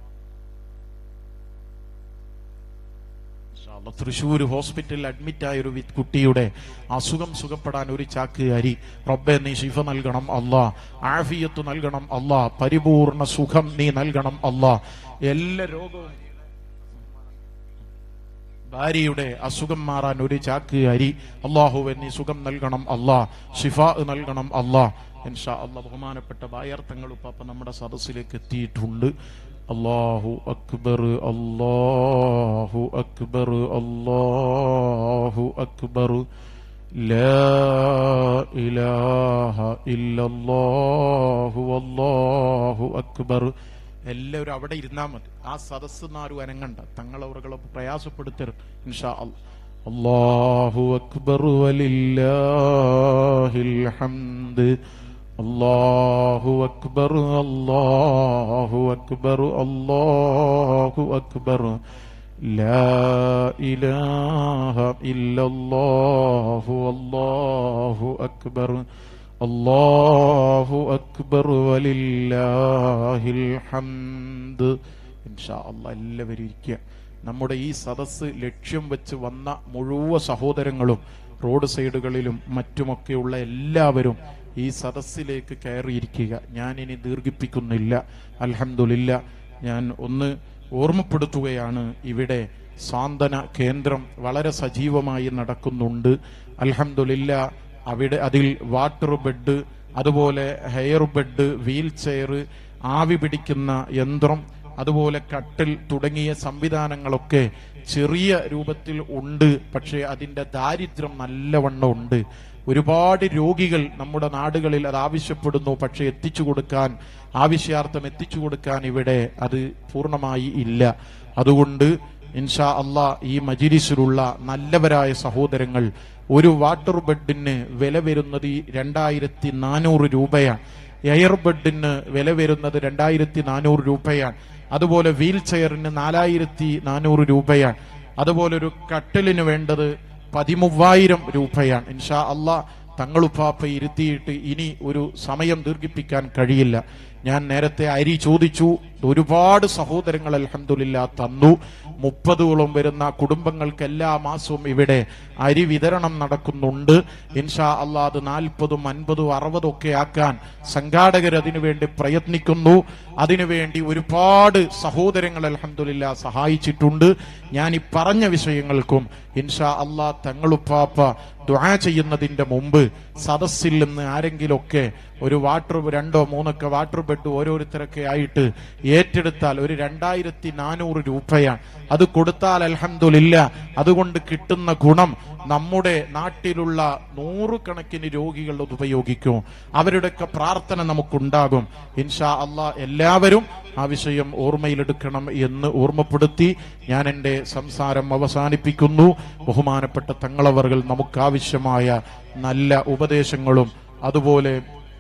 തൃശ്ശൂർ ഹോസ്പിറ്റലിൽ അഡ്മിറ്റ് ആയ ഒരു കുട്ടിയുടെ അസുഖം സുഖപ്പെടാൻ ഒരു ചാക്ക് അരി റബ്ബേ നീ ശിഫ നൽകണം അല്ലാ. ആഫിയത്ത് നൽകണം അല്ലാ. പരിപൂർണ സുഖം നീ നൽകണം അല്ലാ. എല്ലാ രോഗവും ഭാര്യയുടെ അസുഖം മാറാൻ ഒരു ചാക്ക് അരി. അള്ളാഹുവേ നീ സുഖം നൽകണം അല്ലാ, ശിഫാ നൽകണം അല്ലാ. ഇൻഷാ അല്ലാഹ് ബഹുമാനപ്പെട്ട ബായർ തങ്ങൾ ഉപ്പാപ്പ നമ്മുടെ സദസ്സിലേക്ക് എത്തിയിട്ടുണ്ട്. അല്ലാഹു അക്ബർ, അല്ലാഹു അക്ബർ, അല്ലാഹു അക്ബർ, ലാ ഇലാഹ ഇല്ലല്ലാഹു വല്ലാഹു അക്ബർ. എല്ലാവരും അവിടെ ഇരുന്നാൽ മതി, ആ സദസ്സ് ആരും അനങ്ങണ്ട, തങ്ങളവറുകളെ പ്രയാസപ്പെടുത്തരുത്. ഇൻഷാ അല്ലാഹ്. അല്ലാഹു അക്ബർ വലില്ലാഹിൽ ഹംദ്. അല്ലാഹു അക്ബർ, അല്ലാഹു അക്ബർ, അല്ലാഹു അക്ബർ, ലാ ഇലാഹ ഇല്ലല്ലാഹു അല്ലാഹു അക്ബർ, അല്ലാഹു അക്ബർ വലില്ലാഹിൽ ഹംദ്. ഇൻഷാ അല്ലാഹ് എല്ലാവരും ഇരിക്കുക. നമ്മുടെ ഈ സദസ്സ് ലക്ഷ്യം വെച്ച് വന്ന മുഴുവൻ സഹോദരങ്ങളും റോഡ് സൈഡുകളിലും മറ്റുമൊക്കെയുള്ള എല്ലാവരും ഈ സദസ്സിലേക്ക് കയറിയിരിക്കുക. ഞാനിനി ദീർഘിപ്പിക്കുന്നില്ല. അൽഹംദുലില്ലാ. ഞാൻ ഒന്ന് ഓർമ്മപ്പെടുത്തുകയാണ്, ഇവിടെ സാന്ത്വന കേന്ദ്രം വളരെ സജീവമായി നടക്കുന്നുണ്ട്. അൽഹംദുലില്ലാ. അവിടെ അതിൽ വാട്ടർ ബെഡ്, അതുപോലെ ഹെയർ ബെഡ്, വീൽ ചെയർ, ആവി പിടിക്കുന്ന യന്ത്രം, അതുപോലെ കട്ടിൽ തുടങ്ങിയ സംവിധാനങ്ങളൊക്കെ ചെറിയ രൂപത്തിൽ ഉണ്ട്. പക്ഷേ അതിന്റെ ദാരിദ്ര്യം നല്ലവണ്ണം ഉണ്ട്. ഒരുപാട് രോഗികൾ നമ്മുടെ നാടുകളിൽ അത് ആവശ്യപ്പെടുന്നു. പക്ഷെ എത്തിച്ചു കൊടുക്കാൻ, ആവശ്യാർത്ഥം എത്തിച്ചു കൊടുക്കാൻ ഇവിടെ അത് പൂർണ്ണമായി ഇല്ല. അതുകൊണ്ട് ഇൻഷാ അല്ലാഹ് ഈ മജ്‌ലിസിലുള്ള നല്ലവരായ സഹോദരങ്ങൾ, ഒരു വാട്ടർ ബെഡിന് വില വരുന്നത് 2400 രൂപയാണ്. എയർ ബെഡിന് വില വരുന്നത് 2400 രൂപയാണ്. അതുപോലെ വീൽ ചെയറിന് 4400 രൂപയാണ്. അതുപോലെ ഒരു കട്ടിലിന് വേണ്ടത് 13000 രൂപയാണ്. ഇൻഷാ അല്ലാഹ് തങ്ങളുപ്പാപ്പ ഇരുത്തിയിട്ട് ഇനി ഒരു സമയം ദീർഘിപ്പിക്കാൻ കഴിയില്ല. ഞാൻ നേരത്തെ അരി ചോദിച്ചു, ഒരുപാട് സഹോദരങ്ങൾ അൽഹംദുലില്ലാ തന്നു. 30ഓളം വരുന്ന കുടുംബങ്ങൾക്ക് എല്ലാ മാസവും ഇവിടെ അരി വിതരണം നടക്കുന്നുണ്ട്. ഇൻഷാ അല്ലാഹ് അത് 40ഉം 50ഉം 60ഉം ഒക്കെ ആക്കാൻ സംഘാടകർ അതിനുവേണ്ടി പ്രയത്നിക്കുന്നു. അതിനുവേണ്ടി ഒരുപാട് സഹോദരങ്ങൾ അൽഹംദുലില്ലാ സഹായിച്ചിട്ടുണ്ട്. ഞാൻ ഈ പറഞ്ഞ വിഷയങ്ങൾക്കും ഇൻഷാ അല്ലാഹ് തങ്ങളുപ്പാപ്പ ദുആ ചെയ്യുന്നതിന്റെ മുമ്പ് സദസ്സിൽ നിന്ന് ആരെങ്കിലൊക്കെ ഒരു വാട്ടർ 2 3 ഒക്കെ വാട്ടർ ബെഡ് ഓരോരുത്തരൊക്കെ ആയിട്ട് ഏറ്റെടുത്താൽ ഒരു 2400 രൂപയാണ്. അത് കൊടുത്താൽ അൽഹംദുലില്ലാ അതുകൊണ്ട് കിട്ടുന്ന ഗുണം നമ്മുടെ നാട്ടിലുള്ള 100 കണക്കിന് രോഗികൾ അത് ഉപയോഗിക്കും. അവരുടെയൊക്കെ പ്രാർത്ഥന നമുക്കുണ്ടാകും. ഇൻഷാ അല്ലാഹ് എല്ലാവരും ആ വിഷയം ഓർമ്മയിലെടുക്കണം എന്ന് ഓർമ്മപ്പെടുത്തി ഞാൻ എൻ്റെ സംസാരം അവസാനിപ്പിക്കുന്നു. ബഹുമാനപ്പെട്ട തങ്ങളവറുകൾ നമുക്കാവശ്യമായ നല്ല ഉപദേശങ്ങളും അതുപോലെ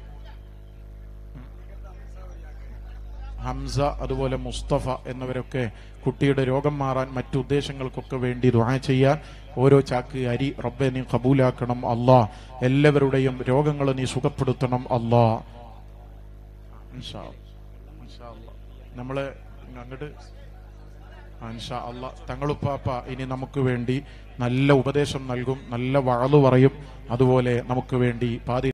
ഹംസ അതുപോലെ മുസ്തഫ എന്നിവരൊക്കെ കുട്ടിയുടെ രോഗം മാറാൻ മറ്റു ഉദ്ദേശങ്ങൾക്കൊക്കെ വേണ്ടി ദുആ ചെയ്യാൻ ഓരോ ചാക്ക് അരി റബ്ബേ നീ ഖബൂലാക്കണം അല്ലാ. എല്ലാവരുടെയും രോഗങ്ങൾ നീ സുഖപ്പെടുത്തണം അല്ലാ. ഇൻഷാ അല്ലാഹ് നമ്മള് അങ്ങോട്ട് ഇൻഷാ അല്ലാഹ് തങ്ങളുപ്പാപ്പ ഇനി നമുക്ക് വേണ്ടി നല്ല ഉപദേശം നൽകും, നല്ല വഅള് പറയും. അതുപോലെ നമുക്ക് വേണ്ടി